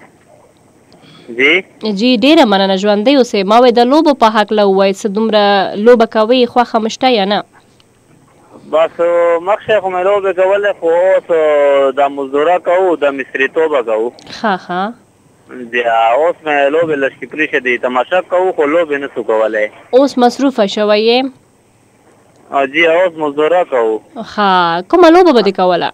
جی جی ډېره مننه. ژوندی اوسئ. ما وایي د لوبو په هکله ووایئ څه دومره لوبه کوئ خوښه مو شته یا نه؟ بس مخکې خو مې لوبې کولې خو اوس د مزدوره کوو د مصریتوبه کوو. ښه ښه. جی اوس مې لوبې لږ پرېښې دي. تماشا کوو خو لوبې نه شو کولی. اوس مصروفه شوی یې؟ جی اوس مزدورا کوو. ها کومه لوبه به دې کوله؟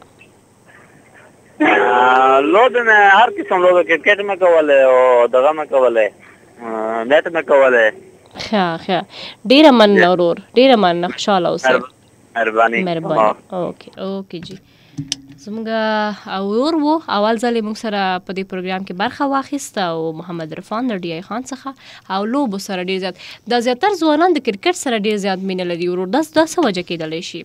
لوبې مې هر قسم لوبې کرکټ مې کولی او دغه مې کولی نیټ مې کولی. ښه ښه ډېره مننه ورور، ډېره مننه، خوشحاله اوسئ. مهرباني مهرباني. اوکې اوکې جی زموږ ورور و اول ځل موږ سره په دې پروګرام کې برخه واخیسته او محمد عرفان د ډي آی خان څخه او لوبو سره ډېر زیات دا زیاتر ځوانان د کرکټ سره ډېر زیات مینه لري ورور. دا دا څه وجه کېدلی شي؟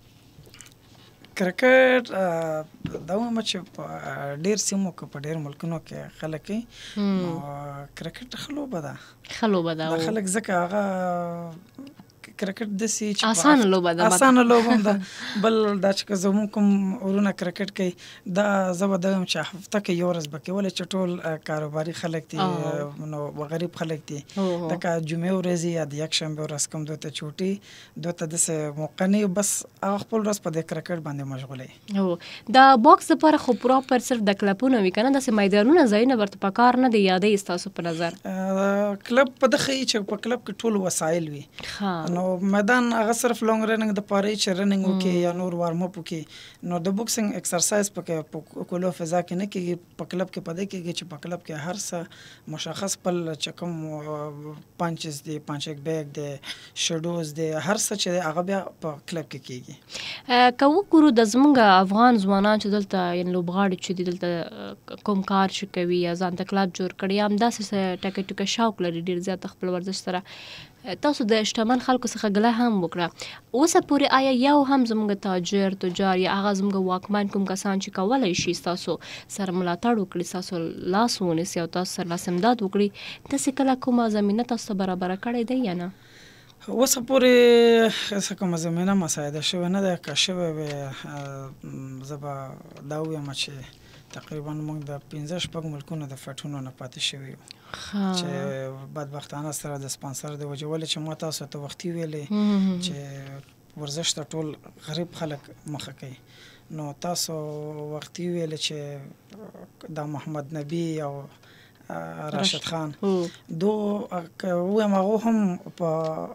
کرکټ دا وایم چې په ډېر سیمو کې په ډېر ملکونو کې خلک کوي نو کرکټ ښه لوبه ده. ښه لوبه ده. دا خلک ځکه هغه کرکټ داسې چې اسانه لوبه ده. اسانه لوبه هم ده. بل دا چې که زموږ کوم ورونه کرکټ کوي دا زه به دا وایم چې هفته کې یو ورځ به کوي ولې چې ټول کاروباري خلک دي نو غریب خلک دي لکه جمعې ورځې یا د یکشنبې ورځ کوم دوی ته چوټي دوی ته داسې موقع نه بس هغه خپل ورځ په دې کرکټ باندې مشغوله وي. دا باکس دپاره خو پراپر صرف د کلبونه وي که نه داسې میدانونه ځایونه ورته په کار نه دی یادوي ستاسو په نظر؟ کلب په دغه یي چې په کلب کې ټول وسایل وي نو میدان هغه صرف لونګ رننګ د پاره چې رننګ وکړي یا نور وارم اپ وکړي نو د بوکسینګ ایکسرسایز پکې په کولو فضا کې نه کېږي. په کلب کې پدې کېږي چې په کلب کې هر څه مشخص پل چې کوم پانچز دی پانچک بیگ دی شډوز دی هر څه چې هغه بیا په کلب کې کېږي. که وګورو د زموږ افغان ځوانان چې دلته یعنې لوبغاړي چې دي دلته کوم کار چې کوي یا ځان ته کلب جوړ کړي یا همداسې ټکه ټکه شوق لري ډېر زیات خپل ورزش سره تاسو د شتمن خلکو څخه ګله هم وکړه اوسه پورې آیا یو هم زموږ تاجر تجار یا هغه زموږ واکمن کوم کسان چې کولی شي ستاسو سره ملاتړ وکړي ستاسو لاس ونیسي او تاسو سره لاس امداد وکړي داسې کله کومه زمینه تاسو ته برابره کړې دی یا نه؟ اوسه پورې څه کومه زمینه مساعده شوې نه ده. که شوې وې زه به دا ووایم چې تقریبا موږ د پنځه شپږ ملکونو د فټونو نه پاتې شوي یو چې بدبختانه سره د سپانسر د وجې ولې چې ما تاسو ته وختي ویلې چې ورزش ته ټول غریب خلک مخه کوي نو تاسو وختي ویلې چې دا محمد نبی او راشد خان دو وایم هغه هم په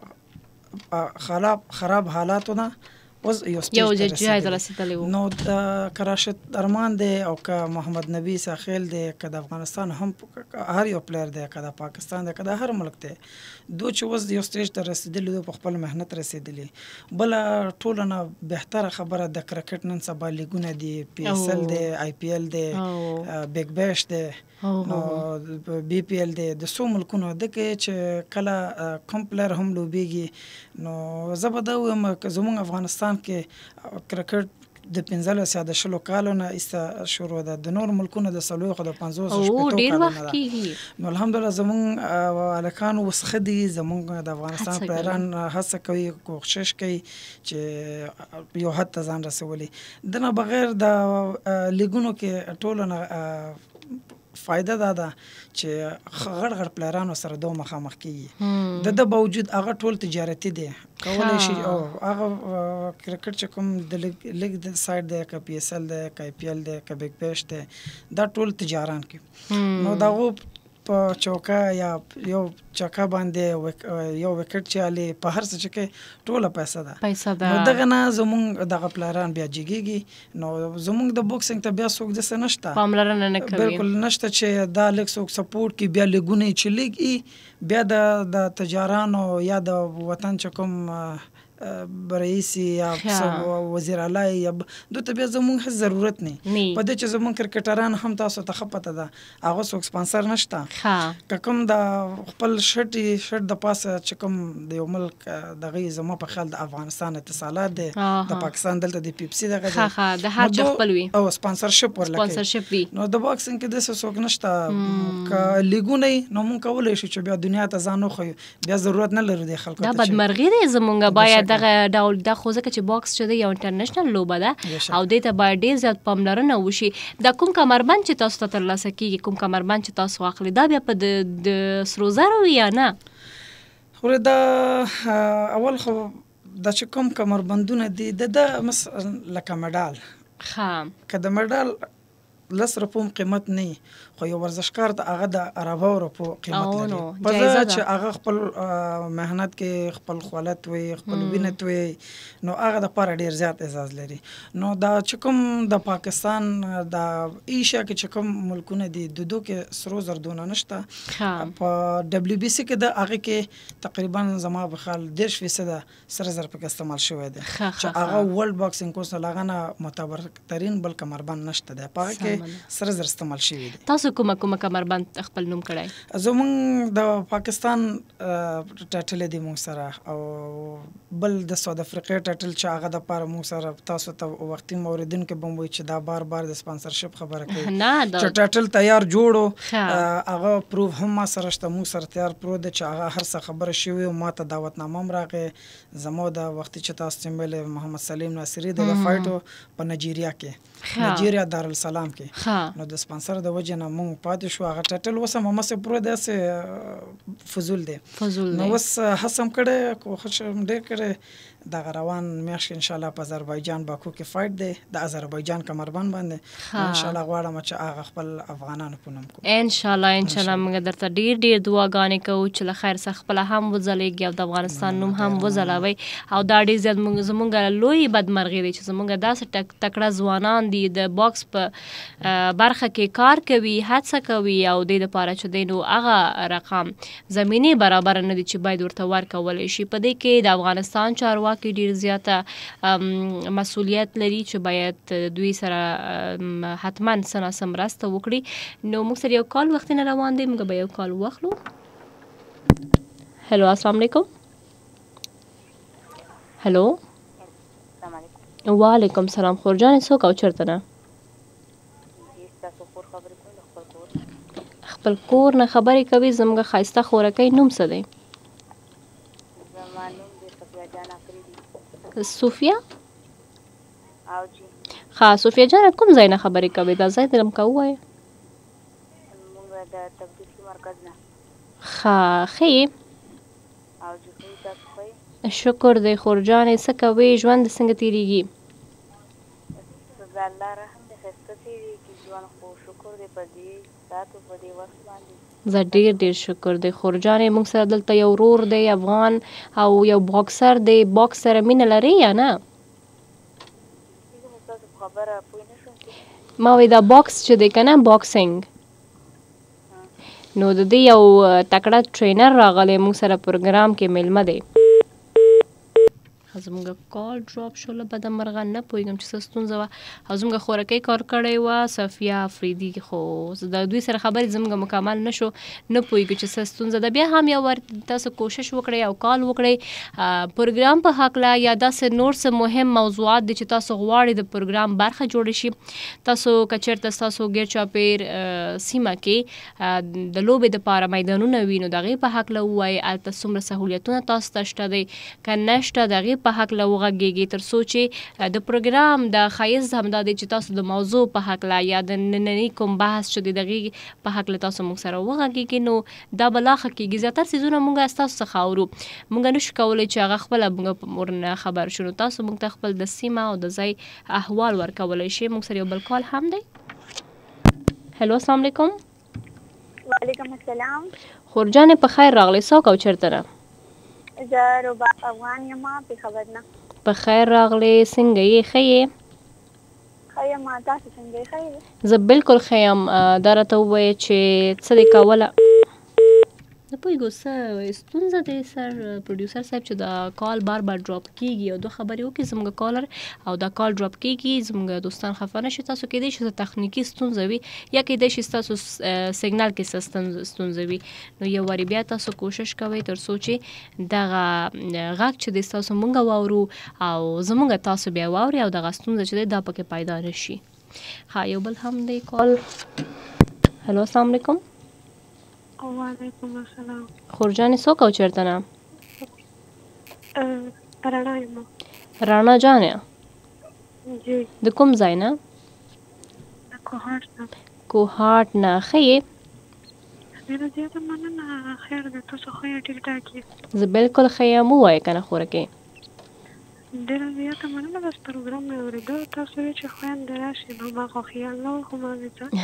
خراب حالاتو نه اوس یو جایز رسیدلی و نو د کراشد ارمان دی او که محمد نبی ساخیل دی که د افغانستان هم هر یو پلیر دی که د پاکستان دی که د هر ملک دی دو چې اوس یو سټیج ته رسیدلی دو په خپل محنت رسیدلی. بله ټوله نه بهتره خبره د کرکټ نن سبا لیګونه دي پی ایس ال دی آی پی ال دی بیگ بیش دی نو بی پی ال دی د څو ملکونو دکې چې کله کوم پلیر هم لوبیږي نو زه به دا ووایم که زموږ افغانستان کې کرکټ د پنځلس یا د شلو کالو نه ایسته شروع ده د نور ملکونو د څلوېښتو د پنځوسو شپېتو کالو نه ده نو الحمدلله زموږ هلکان اوس ښه دي. زموږ د افغانستان پلیران هڅه کوي کوښښ کوي چې یو حد ته ځان رسولي. دنه بغیر د لیګونو کې ټولو نه فایده دا ده چې غړ غړ پلیرانو سره دو مخامخ کیږي د د باوجود هغه ټول تجارتي دی کولی شي او هغه کرکټ چې کوم د لیګ د سایډ دی که پی ایس ال دی که آی پی ال دی که بیگ بیش دی دا ټول تجاران کوي نو د هغو په چوکه یا یو چوکه باندې یو وکټ چالي په هر څه چې کوي ټوله پیسه ده نو دغه نه زموږ دغه پلیران بیا جګېږي نو زموږ د بوکسینګ ته بیا څوک داسې نشته پاملرنه نه کوي بالکل نشته چې دا لیګ څوک سپورټ کړي بیا لیګونه یې چې لیګ ای بیا د تجارانو یا د وطن چې کوم رئیسی یا وزیر اعلی یا دوی ته بیا زموږ هیڅ ضرورت نه په دې چې زموږ کرکټران هم تاسو ته ښه پته ده هغه څوک سپانسر نشته که کوم د خپل شرټ شرټ د پاسه چې کوم د یو ملک دغه زما په خیال د افغانستان اتصالات دی د پاکستان دلته د پیپسي دغه دی د هر چا خپل وي او سپانسرشپ ورلکه نو د باکسینګ کې داسې څوک نشته که لیګونه نو موږ کولی شو چې بیا دنیا ته ځان وښیو بیا ضرورت نه لرو د خلکو دا بدمرغي دی زموږ باید دغه ډول دا خو ځکه چې باکس چې دی یو انټرنیشنل لوبه ده او دې ته باید ډېر زیات پاملرنه وشي. دا کوم کمربند چې تاسو ته ترلاسه کېږي کوم کمربند چې تاسو واخلئ دا بیا په د سرو زرو یا نه؟ خو دا اول خو دا چې کوم کمربندونه دي د ده لکه مډال ښه که د مډال لس روپو قیمت نه خو یو ورزشکار د هغه د اربع روپو قیمت او لري نو، په جایزه ځای ده. چې هغه خپل آه، مهنت کې خپل خولت وي خپل وینت وي نو هغه د پاره ډیر زیات اعزاز لري. نو دا چې کوم د پاکستان د ایشیا کې چې کوم ملکونه دي د دوه کې سرو زردونه نشته ښه. په دبليو بي سي کې د هغه کې تقریبا زما په خیال دېرش فیصد سره زر پکې استعمال شوی دی ښه، ښه، چې هغه ښه. ورلد باکسینګ کونسل هغه نه معتبر ترین بل کمربند نشته دی په هغه کې سره زر استعمال شوی دی. تاسو کومه کومه کمربند خپل نوم کړی؟ زمونږ د پاکستان ټایټل دی مونږ سره او بل د ساوث افریقا ټایټل چې هغه د پاره مونږ سره تاسو ته وختي موردونکو به وایي چې دا بار بار د سپانسرشپ خبره کوي نه دا چې ټایټل تیار جوړو ښه. هغه پروف هم ما سره شته مونږ سره تیار پرو د چې هغه هر څه خبره شوی او ما ته دعوتنامه هم راغې زمو د وختي چې تاسو چې محمد سلیم ناصری د فایټو په نایجیریا کې نایجیریا دارالسلام کې ښه. نو د سپانسر د وجه نه مونږ پاتې شو هغه ټایټل وسه مې سه پرو داسې فضول دی فضول نو دی. وس هڅم کړی کوښښ هم ډېر کړی د روان میاشت ان شاء الله په آذربایجان باکو کې فایټ دی د آذربایجان کمربند باندې ان شاء الله غواړم چې هغه خپل افغانانو په نوم کوم ان شاء الله ان شاء الله موږ درته ډیر ډیر دعاګانې کوو چې له خیر څخه خپل هم وځلېږي او د افغانستان نوم هم وځلوي او دا ډیر زیات موږ زمونږ لوی بدمرغي دی چې زمونږ داسې ټک تکړه ځوانان دي د باکس په برخه کې کار کوي هڅه کوي او د دې لپاره چې دی نو هغه رقم زمینی برابر نه دي چې باید ورته ورکولی شي. په دې کې د افغانستان چارواکي ډیر زیاته مسؤلیت لري چې باید دوی سره حتما څه ناسم مرسته وکړي. نو موږ سره یو کال وخت نه روان دی موږ به یو کال واخلو. هلو السلام علیکم. هلو السلام علیکم. وعلیکم السلام. خورجان څوک او چېرته نه؟ خپل کور نه خبرې کوي. زموږ ښایسته خورکۍ نوم څه دی؟ زما نوم دی صفیه جان افریدي. صوفیا؟ او جی ښه صوفیا جانه کوم ځای نه خبرې کوي؟ دا ځای دې راته ووایه. موږ د تبلیغي مرکز نه. ښه ښه یې؟ او جی ښه یې. تاسو ښه یې؟ شکر دی خورجانې. څه کوې؟ ژوند څنګه تېرېږي؟ د الله رحم دی ښایسته تېرېږي ژوند خو شکر دی په دې ساعت په دې وخت باندې. زه ډیر ډیر شکر دی خورجانې. موږ سره دلته یو ورور دی افغان او یو باکسر دی. باکس سره مینه لري یا نه؟ تاسو په خبره پوه نه شوم. ما وی دا باکس چې دی که نه باکسینګ نو د دې یو تکړه ټرینر راغلی موږ سره پروګرام کې میلمه دی. زموږ کال ډراپ شوله بده مرغه نه پوهېږم چې څه ستونزه وه او زموږ خورکۍ کار کړی وه صفیه افریدي خو د دوی سره خبرې زموږ مکمل نه شو نه پوهېږو چې څه ستونزه ده. بیا هم یو ور تاسو کوشش وکړئ او کال وکړئ پروګرام په هکله یا داسې نور څه مهم موضوعات دي چې تاسو غواړئ د پروګرام برخه جوړ شي. تاسو که چېرته ستاسو ګیر چاپېر سیمه کې د لوبې دپاره میدانونه وي نو د هغې په هکله ووایئ هلته څومره سهولیتونه تاسو ته شته دی که نشته د هغې په هکله وغږیږي تر څو چې د پروګرام د ښایست همدا دی چې تاسو د موضوع په هکله یا د ننني کوم بحث چې دی د هغې په هکله تاسو موږ سره وغږیږي نو دا به لا ښه کېږي. زیاتر څیزونه موږ ستاسو څخه اورو موږ نشو کولی چې هغه خپله موږ ورنه خبر شو نو تاسو موږ ته خپل د سیمه او د ځای احوال ورکولی شئ. موږ سره یو بل کال هم دی. هلو السلام علیکم. وعلیکم السلام. خورجانې په خیر راغلی. څوک او چېرته نه؟ زه روبا افغان یم پېښور نه. په خیر راغلی. څنګه یې؟ ښه یې؟ ښه یم. تاسو څنګه یې؟ ښه یې؟ زه بالکل ښه یم. دا راته ووایه چې څه دې کوله؟ نه پوهېږو څه ستونزه دی سر پروډیوسر صاحب چې دا کال بار بار ډراپ کېږي او دوه خبرې وکړي زموږ کالر او دا کال ډراپ کېږي زموږ دوستان خفه نه شي. تاسو کېدای شي تخنیکي ستونزه وي یا کېدای شي ستاسو سیګنال کې څه ستونزه وي نو یو وارې بیا تاسو کوشش کوئ تر څو چې دغه غږ چې دی ستاسو موږ واورو او زموږ تاسو بیا واورئ او دغه ستونزه چې دی دا پکې پیدا نه شي. ښه یو بل هم دی کال. هلو السلام علیکم. وعلیکم السلام. خورجانې څوک او چېرته نه؟ رڼا یم. رڼا جانې؟ جی. د کوم ځای نه؟ د کوهاټ نه. کوهاټ نه. ښه یې؟ ډېره زیاته مننه. خیر دی. تاسو ښه یې؟ ټیک ټاک یې؟ زه بالکل ښه یم. ووایه که نه خورکۍ؟ ډېره زیاته مننه. بس پروګرام مې اورېده تاسو وایئ چې خویندې راشي نو ما خو خیال نه و خو ما وې ځه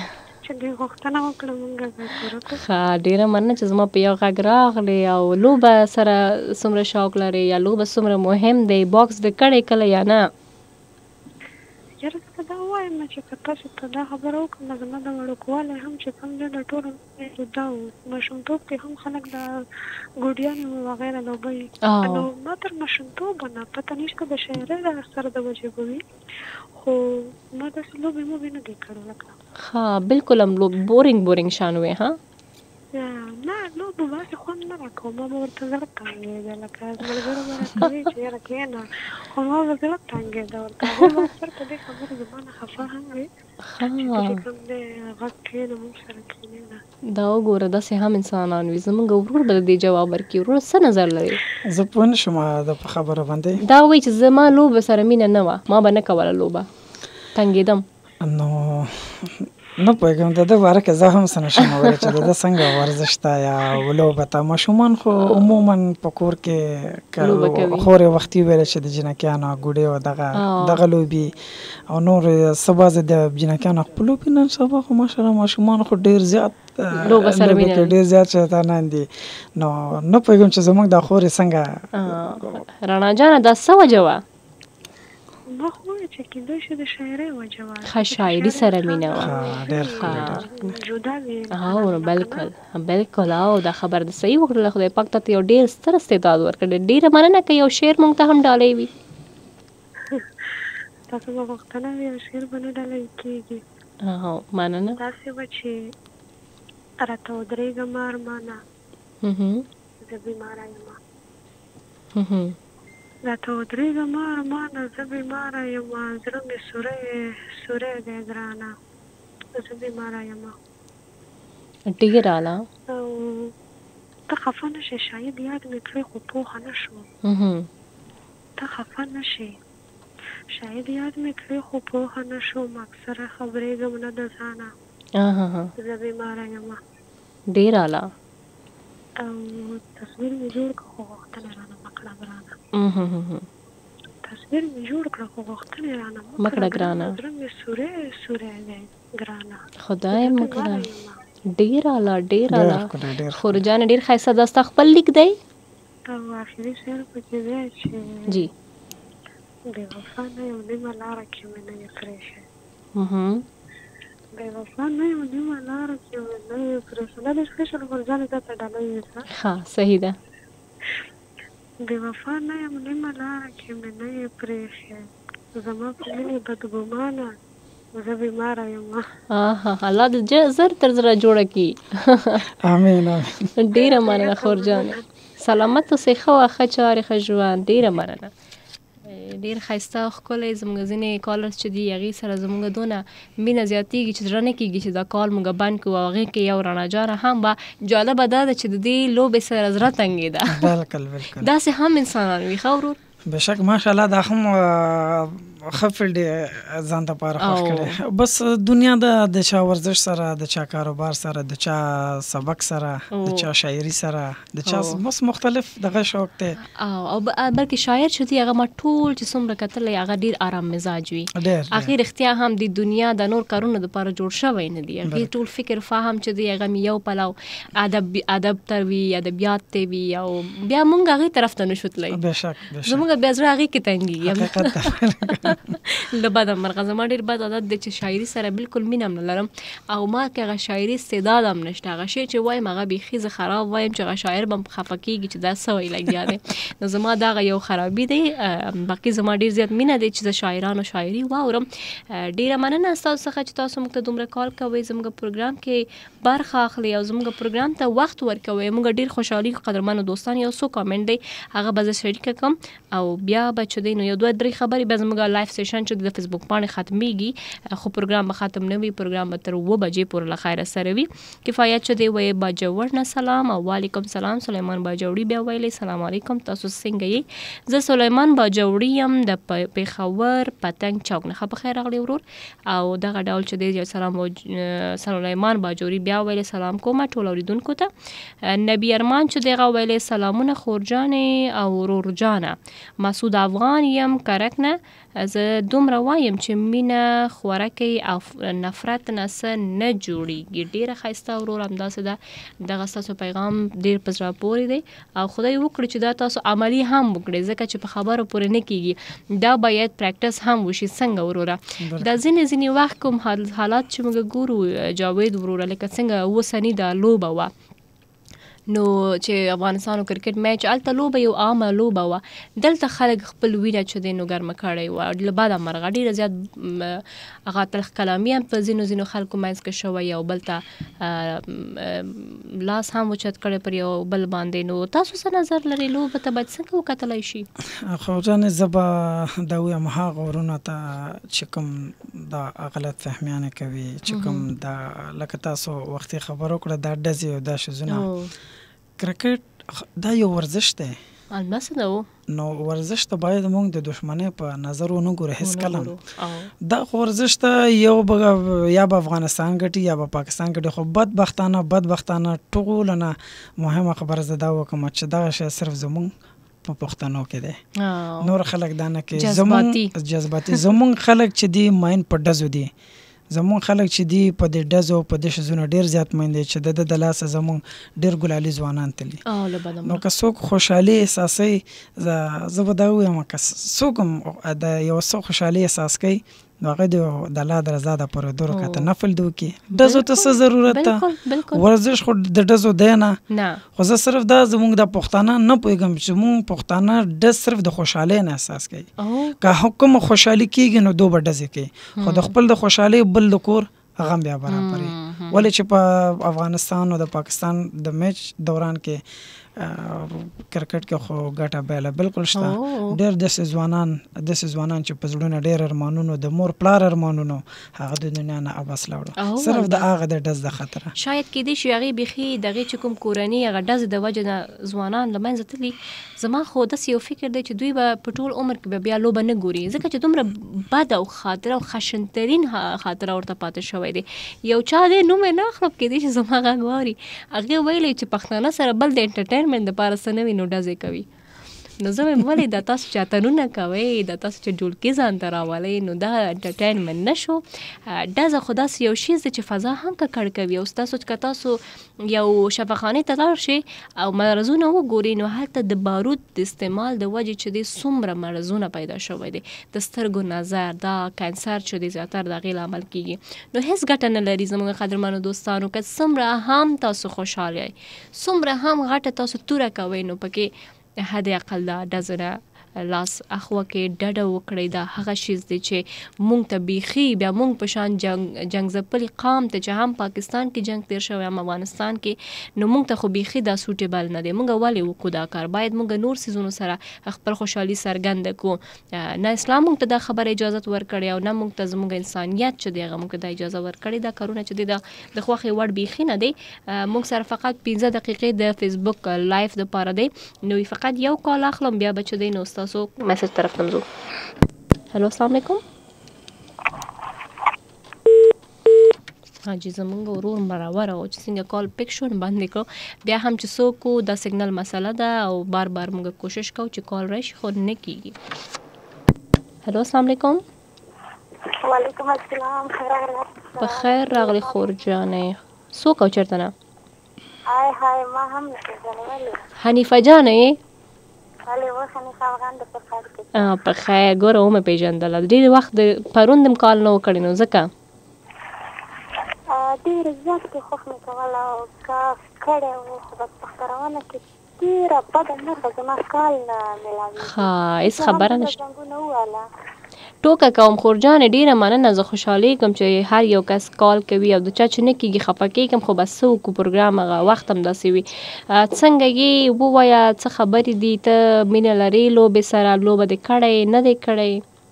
چې دوی غوښتنه وکړه مونږ به پوره کړو. ښه ډېره مننه چې زما په یو غږ راغلی او لوبه سره څومره شوق لري یا لوبه څومره مهم دی باکس د کړی کله یا نه؟ یاره زه دا وایم چې که تاسو ته دا خبره وکړم زما د وړوکوالی هم چې کوم دی د ټولو دا و ماشومتوب کې هم خلک د ګوډیانې وغیره لوبوي نو ما تر ماشومتوبه نه پته نشته د شاعرۍ د سره د وجې به وي خو ما داسې لوبې موبې نه دی کړی لکه ښه بالکل هم لوب بورینګ بورینګ شان وې ها نه لوبو باسې خوند نه راکوه ما به ورته زړه تنګېده لکه ملګرو به راته وایي چې یاره کښېنه خو ما به زړه تنګېده ورته هغوی به اکثر په دې خبرې زما نه خفه هم وي چې کوم دی غږ کښېنه موږ سره کښېنېده. دا وګوره داسې هم انسانان وي زموږ ورور به د دې جواب ورکړي. ورور څه نظر لري؟ زه پوه نه شوم د په خبره باندې. دا وایي چې زما لوبه سره مینه نه وه ما به نه کوله لوبه تنګېدم. نو نه پوهېږم د ده باره کې زه هم څه نشم ویلی چې د ده څنګه ورزش ته یا لوبه ته. ماشومان خو عموما په کور کې خورې وختي ویلی چې د جنکیانو ګوډې او دغه دغه لوبې او نور څه بعضې د جنکیانو خپل لوبې نن سبا خو ماشاءالله ماشومان خو ډېر زیات لوبه سره مینه لري ډېر زیات شیطانان دي. نو نه پوهېږم چې زموږ دا خورې څنګه. رڼا جانه دا څه وجه وه؟ ما خو وایي چې کیدای شي د شاعرۍ وجه وه ښه شاعري سره مینه وه ډېر ښه جدا وي. او بالکل بالکل او دا خبر د صحیح وکړله خدای پاک ته یو ډېر ستر استعداد ورکړی. ډېره مننه که یو شعر موږ ته هم ډالۍ وي. تاسو به غوښتنه وي یو شعر به نه ډالۍ کېږي. هو مننه. داسې وه چې راته ودرېږه مه ارمانه زه بیماره یم راته ودرېږه مه ارمانه زه بیماره یم زړه مې سوری سوری دی ګرانه زه بیماره یم. ډېر اعلی. او ته خفه نه شې شاید یاد مې کړې خو پوهه نه شوم. ته خفه نه شې شاید یاد مې کړې خو پوهه نه شوم اکثره خبرېږم نه د ځانه زه بیماره یم. ډېر اعلی. او تصویر مې جوړ کړه خو غوښتنې رانه مه کړه ګرانه. تصویر مې جوړ کړه خو غوښتنې رانه مه کړه ګرانه. زړه مې سوری سوری دی ګرانه خدای مه کړه. ډېر اعلی ډېر اعلی. خور جانه ډېر ښایسته دا ستا خپل لیک دی؟ او آخري شعر پکې دی چې جی بې وفا نه یم نیمه لاره کې مې نه یې پرېښی بې وفا نه یم نیمه لاره کې مې نه یې پرېښی. دا دې ښه شو ګلجانې تا ته ډالۍ وي ښه ښه صحیح ده. بې وفا نه یم نیمه لاره کې مې نه یې پرېښی زما په مینې بدګمانه زه بیماره یم. الله دې زر تر زره جوړه کړي. امین امین. ډېره مننه خور جانې. سلامت اوسئ ښه وه ښه چارې ښه ژوند. ډېره مننه. ډېر ښایسته او ښکلی زموږ ځینې کالرز چې دي هغې سره زموږ دونه مینه زیاتېږي چې زړه نه کېږي چې دا کال موږ بند کړو او هغې کې یو رڼا جانه هم به جالبه دا ده چې د دې لوبې سره زړه تنګېده. بالکل بالکل. داسې هم انسانان وي ښه ورور. بشک ماشاءالله دا هم ښه فیلډ یې ځان دپاره خوښ کړی. بس دنیا ده د چا ورزش سره د چا کاروبار سره د چا سبق سره د چا شاعري سره د چا بس مختلف دغه شوق دی. او بلکې شاعر چې دی هغه ما ټول چې څومره کتلی هغه ډېر آرام مزاج وي. هغې رښتیا هم د دنیا د نور کارونو دپاره جوړ شوی نه دی. هغې ټول فکر فهم چې دی هغه مې یو پلو ادب ادب ته وي ادبیات ته وي او بیا موږ هغې طرف ته نشو تللی. بشک بشک. زموږ بیا زړه هغې کې تنګېږي. له بده مرغه زما ډېر بد عادت دی چې شاعري سره بالکل مینه هم نه لرم او ما کې هغه شاعري استعداد هم نشته. هغه شی چې وایم هغه بیخي زه خراب وایم چې هغه شاعر به خفه کېږي چې دا څه وی لګیا دی. نو زما دغه یو خرابي دی. باقي زما ډېر زیات مینه دی چې زه شاعرانو شاعري واورم. ډېره مننه ستاسو څخه چې تاسو موږ ته دومره کال کوئ زموږ پروګرام کې برخه اخلئ او زموږ پروګرام ته وخت ورکوئ. موږ ډېر خوشحالي قدرمنو دوستان یو څو کامنټ دی هغه به زه شریکه کړم او بیا به چې دی نو یو دوه درې خبرې به زموږ لایف سیشن چې د فیسبوک پاڼې ختمیږي خو پروګرام به ختم نه وي. پروګرام به تر اوه بجې پورې له خیره سره وي. کفایت چې دی وایي باجوړ نه سلام او وعلیکم سلام. سلیمان باجوړي بیا ویلی سلام علیکم تاسو څنګه یې؟ زه سلیمان باجوړي یم د پېښور پتنګ چوک نه. ښه په خیر راغلی ورور. او دغه ډول چې دی سلام سلیمان باجوړي بیا ویلی سلام کوم ټول اورېدونکو ته. نبی ارمان چې دی هغه ویلی سلامونه خورجانې او ورور جانه. مسعود افغان یم کرک نه زه دومره وایم چې مینه خوراکي او نفرت نه څه نه جوړیږي. ډیره ښایسته ورور همداسې ده. دغه ستاسو پیغام ډیر په زړه پورې دی او خدای وکړي چې دا تاسو عملي هم وکړئ، ځکه چې په خبرو پورې نه کیږي، دا باید پریکټس هم وشي. څنګه وروره دا ځینې ځینې وخت کوم حالات چې موږ ګورو جاوید وروره، لکه څنګه اوسنی دا لوبه وه نو چې افغانستان او کرکټ میچ، هلته لوبه یو عامه لوبه وه، دلته خلک خپل وینه چې دی نو ګرمه کړې وه له بده مرغه. ډېره زیات هغه تلخ کلامي هم په ځینو ځینو خلکو منځ کې شوی او بل ته لاس هم اوچت کړی پر یو بل باندې. نو تاسو څه نظر لرئ لوبه ته باید څنګه وکتلی شي؟ خو جانې زه به دا ووایم هغه ورونو ته چې کوم دا غلط فهمیانې کوي، چې کوم دا لکه تاسو وختي خبر وکړه دا ډزې او دا شیزونه، کرکټ دا یو ورزش دی. الماسه ده و نو ورزش ته باید موږ د دشمنۍ په نظر ونه ګورو هیڅ کله. دا خو ورزش ته یو یا به افغانستان ګټي یا به پاکستان ګټي، خو بدبختانه بدبختانه ټوله نه مهمه خبره زه دا وکړم چې دغه شی صرف زموږ په پښتنو کې دی، نور خلک دا نه کوي. زموږ جذباتي زموږ خلک چې دی ماین په ډزو دی، زمون خلک چې دی په دې ډزو په دې شیزونو ډېر زیات مین دی چې د د لاسه زمون ډېر ګلالي ځوانان تلي. نو که څوک خوشحالي احساسوي، زه به دا ووایم که څوک هم د یو څه خوشحالي احساس کوي نو هغه د الله د رضا د پورېدو رکعته نفل دې وکړي. ډزو ته څه ضرورت ده؟ ورزش خو د ډزو دی نه، خو زه صرف دا زموږ د پښتانه نه پوهېږم چې مونږ پښتانه ډز صرف د خوشحالۍ نه احساس کوي. که کومه خوشحالي کېږي نو دو به ډزې کوي، خو د خپل د خوشحالۍ بل د کور هغه بیا برابري. ولې چې په افغانستان او د پاکستان د میچ دوران کې کرکټ کې خو ګټه بیله بالکل شته. ډېر داسې ځوانان داسې ځوانان چې په زړونه ډېر ارمانونو د مور پلار ارمانونو هغه د دنیا نه عباس لاړو صرف د هغه د ډز د خطره. شاید کېدای شي هغې بیخي دغې چې کوم کورني هغه ډز د وجې نه ځوانان له منځه تلي. زما خو داسې یو فکر دی چې دوی به په ټول عمر کې به بیا لوبه نه ګوري، ځکه چې دومره بد او خاطره او خشنترین خاطره ورته پاتې شوی دی. یو چا دی نوم یې نه اخلم، کېدای شي زما غږ واوري، هغې ویلی چې پښتانه سره بل د انټرټینمنټ دپاره څه نه وي نو ډزې کوي. نو زه وایم ولې دا تاسو چې اتنونه کوئ، دا تاسو چې ډولکي ځان ته راولئ، نو دا انټرټینمنټ نه شو. ډزه خو داسې یو شیز دی چې فضا هم ککړ کوي. او ستاسو که تاسو یو شفاخانې ته لاړ شئ او مرضونه وګورئ نو هلته د بارود د استعمال د وجې چې دی څومره مرضونه پیدا شوی دی، د سترګو نظر، دا کانسر چې دی زیاتر د هغې له امل کېږي. نو هېڅ ګټه نه لري زموږ قدرمنو دوستانو که څومره هم تاسو خوشحال یئ، څومره هم غټه تاسو توره کوئ، نو پکې حد اقل دا ډزنه لاس اخوا کې ډډه وکړئ. دا هغه شیز دی چې مونږ ته بیخي بیا مونږ په شان جنگ جنگ ځپلي قام ته چې هم پاکستان کې جنگ تیر شوی هم افغانستان کې، نو مونږ ته خو بیخي دا سوټیبل نه دی. مونږ ولې وکړو دا کار؟ باید مونږ نور سیزونو سره خپل خوشحالي څرګنده کړو. نه اسلام مونږ ته دا خبره اجازت ورکړې او نه مونږ ته زموږ انسانیت چې دی هغه مونږ ته دا اجازه ورکړې. دا کارونه چې دی دا د خوښې وړ بیخي نه دی. مونږ سره فقط پنځه دقیقې د فیسبوک لایف دپاره دی، نو فقط یو کال اخلم بیا به چې دی نو ستاسو میسج طرف نمزو. هلو السلام علیکم. حاجی زمونږ ورور مرور او چې څنګه کال پک شو نه باندې کړو، بیا هم چې څوک دا سیګنل مسله ده او بار بار موږ کوشش کوو چې کال راشي خو نه کیږي. هلو السلام علیکم. وعلیکم السلام. خیر راغلی. په خیر راغلی خور جانې. څوک او چېرته نه؟ هاي هاي ما هم نه پېژنې. ولې؟ حنیفه جانې؟ ولې اوس حنیفه افغان د په خیر کې. په خیر ګوره ومې پېژندله، ډېر وخت د پرون دم کال نه و کړی نو ځکه ډېر زیات کوښښ مې کوله او که کړی و خو په پښترونه کې ډېره بده نښه زما کال نه میلاوېږي. ښه هېڅ خبره نشته. زنګونه وواله ټوکه کوم خور جانې، ډېره مننه. زه خوشحالېږم چې هر یو کس کال کوي او د چا چې نه کېږي خفه کېږم، خو بس څه وکړو پروګرام هغه وخت هم داسې وي. څنګه یې ووایه څه خبرې دي؟ ته مینه لرې لوبې سره؟ لوبه دې کړی نه دی کړی؟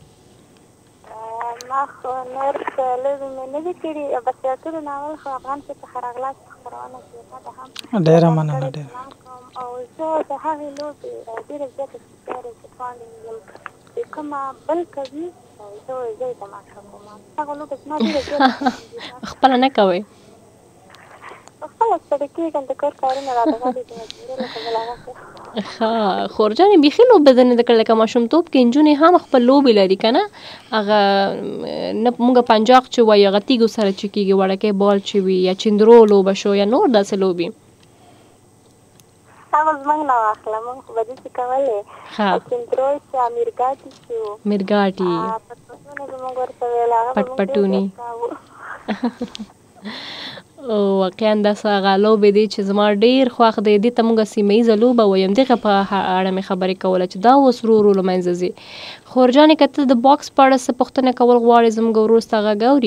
ما خو نور لوبې مې نه دي کړي، بس یو ټولو ناول خو افغان کې څخه راغلاست خپرونه کې ما ته هم ډېره مننه. ډېره او زه د هغې لوبې ډېره زیاته ستارې چې پاڼې یم چې کومه بل کوي زه زه یې تماشا کوم. هغه لوبه زما ډېره زیاته خپله نه کوئ؟ خپله ستړې کېږم د کور کارونه راته غواړي چې مجبورې لکه بل هغه ها خورجانې بیخي لوبه ده نه ده کړې لکه ماشومتوب کې نجونې هم خپل لوبې لري که نه هغه نه موږ پنجاق چې وایي هغه تیږو سره چې کېږي وړکی بال چې وي یا چندرو لوبه شو یا نور داسې لوبې هغه زموږ نه واخله موږ خو به داسې کولې چندرو چې میرګاټي شو میرګاټي پټپټونه به موږ ورته ویل هغه به موږ ډېر کوو واقعا داسې هغه لوبې دي چې زما ډېر خوښ دی دې ته موږ سیمه ییزه لوبه ویم دغه په اړه مې خبرې کوله چې دا اوس ورو ورو له منځه ځي خورجانې که ته د باکس په اړه څه پوښتنه کول غواړې زموږ ورور ستا غږ اوري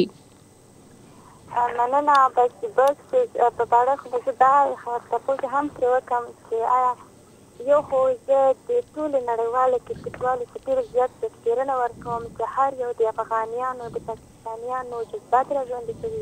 مننه بس بس په اړه خو به زه دا تپوس هم ترې وکړم چې آیا یو خو زه د ټولې نړیوالو کرکټوالو څخه ډېر زیات تذکرونه ورکوم چې هر یو د افغانیانو د پاکستانیانو جذبات را ژوندي کوي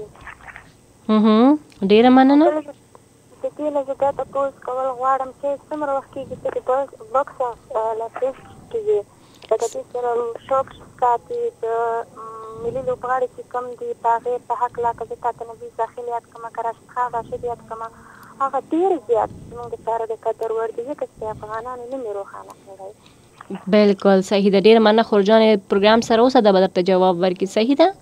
ډېره مننه د دې نه زه دا تپوس کول غواړم چې څومره وخت کېږي چې د بوکس لاسلیک کې وي لکه دې سره شوق ساتي د ملي لوبغاړي چې کوم دي په هغې په هکله که زه تاته نبي ساحل یاد کړمه که راشد خان راشد یاد کړمه هغه ډېر زیات زموږ دپاره د قدر وړ دي ځکه چې د افغانانو نوم یې روښانه کړی بالکل صحیح ده ډېره مننه خورجانې پروګرام سره اوسه دا به درته جواب ورکړي صحیح ده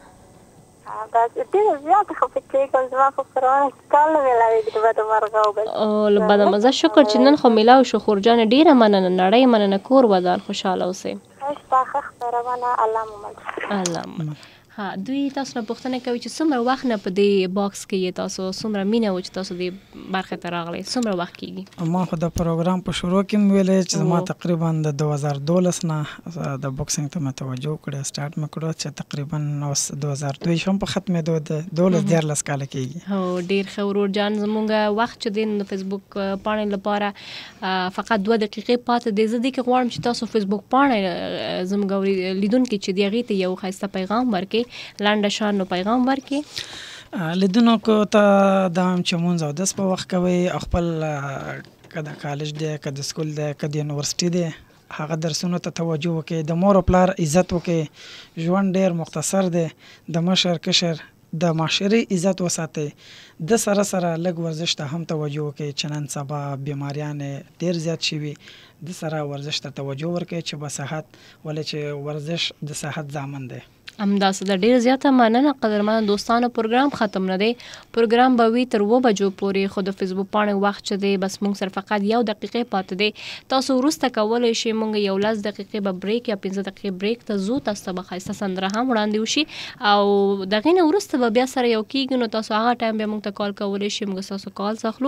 بس ډېره زیاته خفه کېږم زما خو پرونه کال نه میلاوېږي د بده مرغه له بده مزه شکر چې نن خو میلاو شو خورجانې ډېره مننه نړۍ مننه کور ودان خوشحاله اوسئ ستا ښه خپرونه الله مو مل الله ها دوی تاسو نه پوښتنه کوي چې څومره وخت نه په دې باکس کې یې تاسو څومره مینه و چې تاسو دې برخې ته راغلی څومره وخت کېږي ما خو د پروګرام په شروع کې مې ویلې چې زما تقریبا د دوه هزار دولس نه د بوکسینګ ته مې توجه وکړه سټارټ مې کړو چې تقریبا اوس دوه هزار دوه هم په ختمېدو د دولس دیارلس کاله کېږي هو ډېر ښه ورور جان زموږ وخت چې دی د فیسبوک پاڼې لپاره فقط دوه دقیقې پاتې دی زه دې کې غواړم چې تاسو فیسبوک پاڼې زموږ لیدونکي چې دی هغې ته یو ښایسته پیغام ورکړي لنډه شان نو پیغام ورکړي لیدونکو ته دا هم چې مونځ اودس په وخت کوئ او خپل که د کالج دی که د سکول دی که د یونیورسټي دی هغه درسونو ته توجه وکړئ د مور او پلار عزت وکړئ ژوند ډېر مختصر دی د مشر کشر د معاشري عزت وساتئ د سره سره لږ ورزش ته هم توجه وکړئ چې نن سبا بیماریان ډېر زیات شوي د سره ورزش ته توجه ورکړئ چې به صحت ولې چې ورزش د صحت ضامن دی همداسې د ډېر زیاته مننه قدرمنو دوستانو پروګرام ختم نه دی پروګرام به وي تر اووه بجو پورې خو د فیسبوک پاڼې وخت چې دی بس موږ سره فقط یو دقیقې پاتې دی تاسو وروسته کولی شئ موږ یو لس دقیقې به بریک یا پنځه دقیقې بریک ته ځو تاسو ته به ښایسته سندره هم وړاندې وشي او د هغې نه وروسته به بیا سره یو کېږي نو تاسو هغه ټایم بیا موږ ته کال کولی شئ موږ ستاسو کال اخلو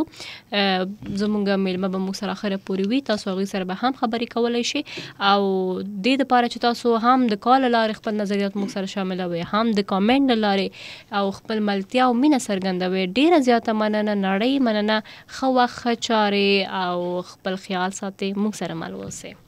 زموږ میلمه به موږ سره اخره پورې وي تاسو هغوی سره به هم خبرې کولی شئ او دې دپاره چې تاسو هم د کال له لارې خپل نظریات موږ سره شاملوي هم د کامنټ له لارې او خپل ملتیا او مینه څرګندوي ډېره زیاته مننه نړۍ مننه ښه وخت ښه چارې او خپل خیال ساتئ موږ سره مل اوسئ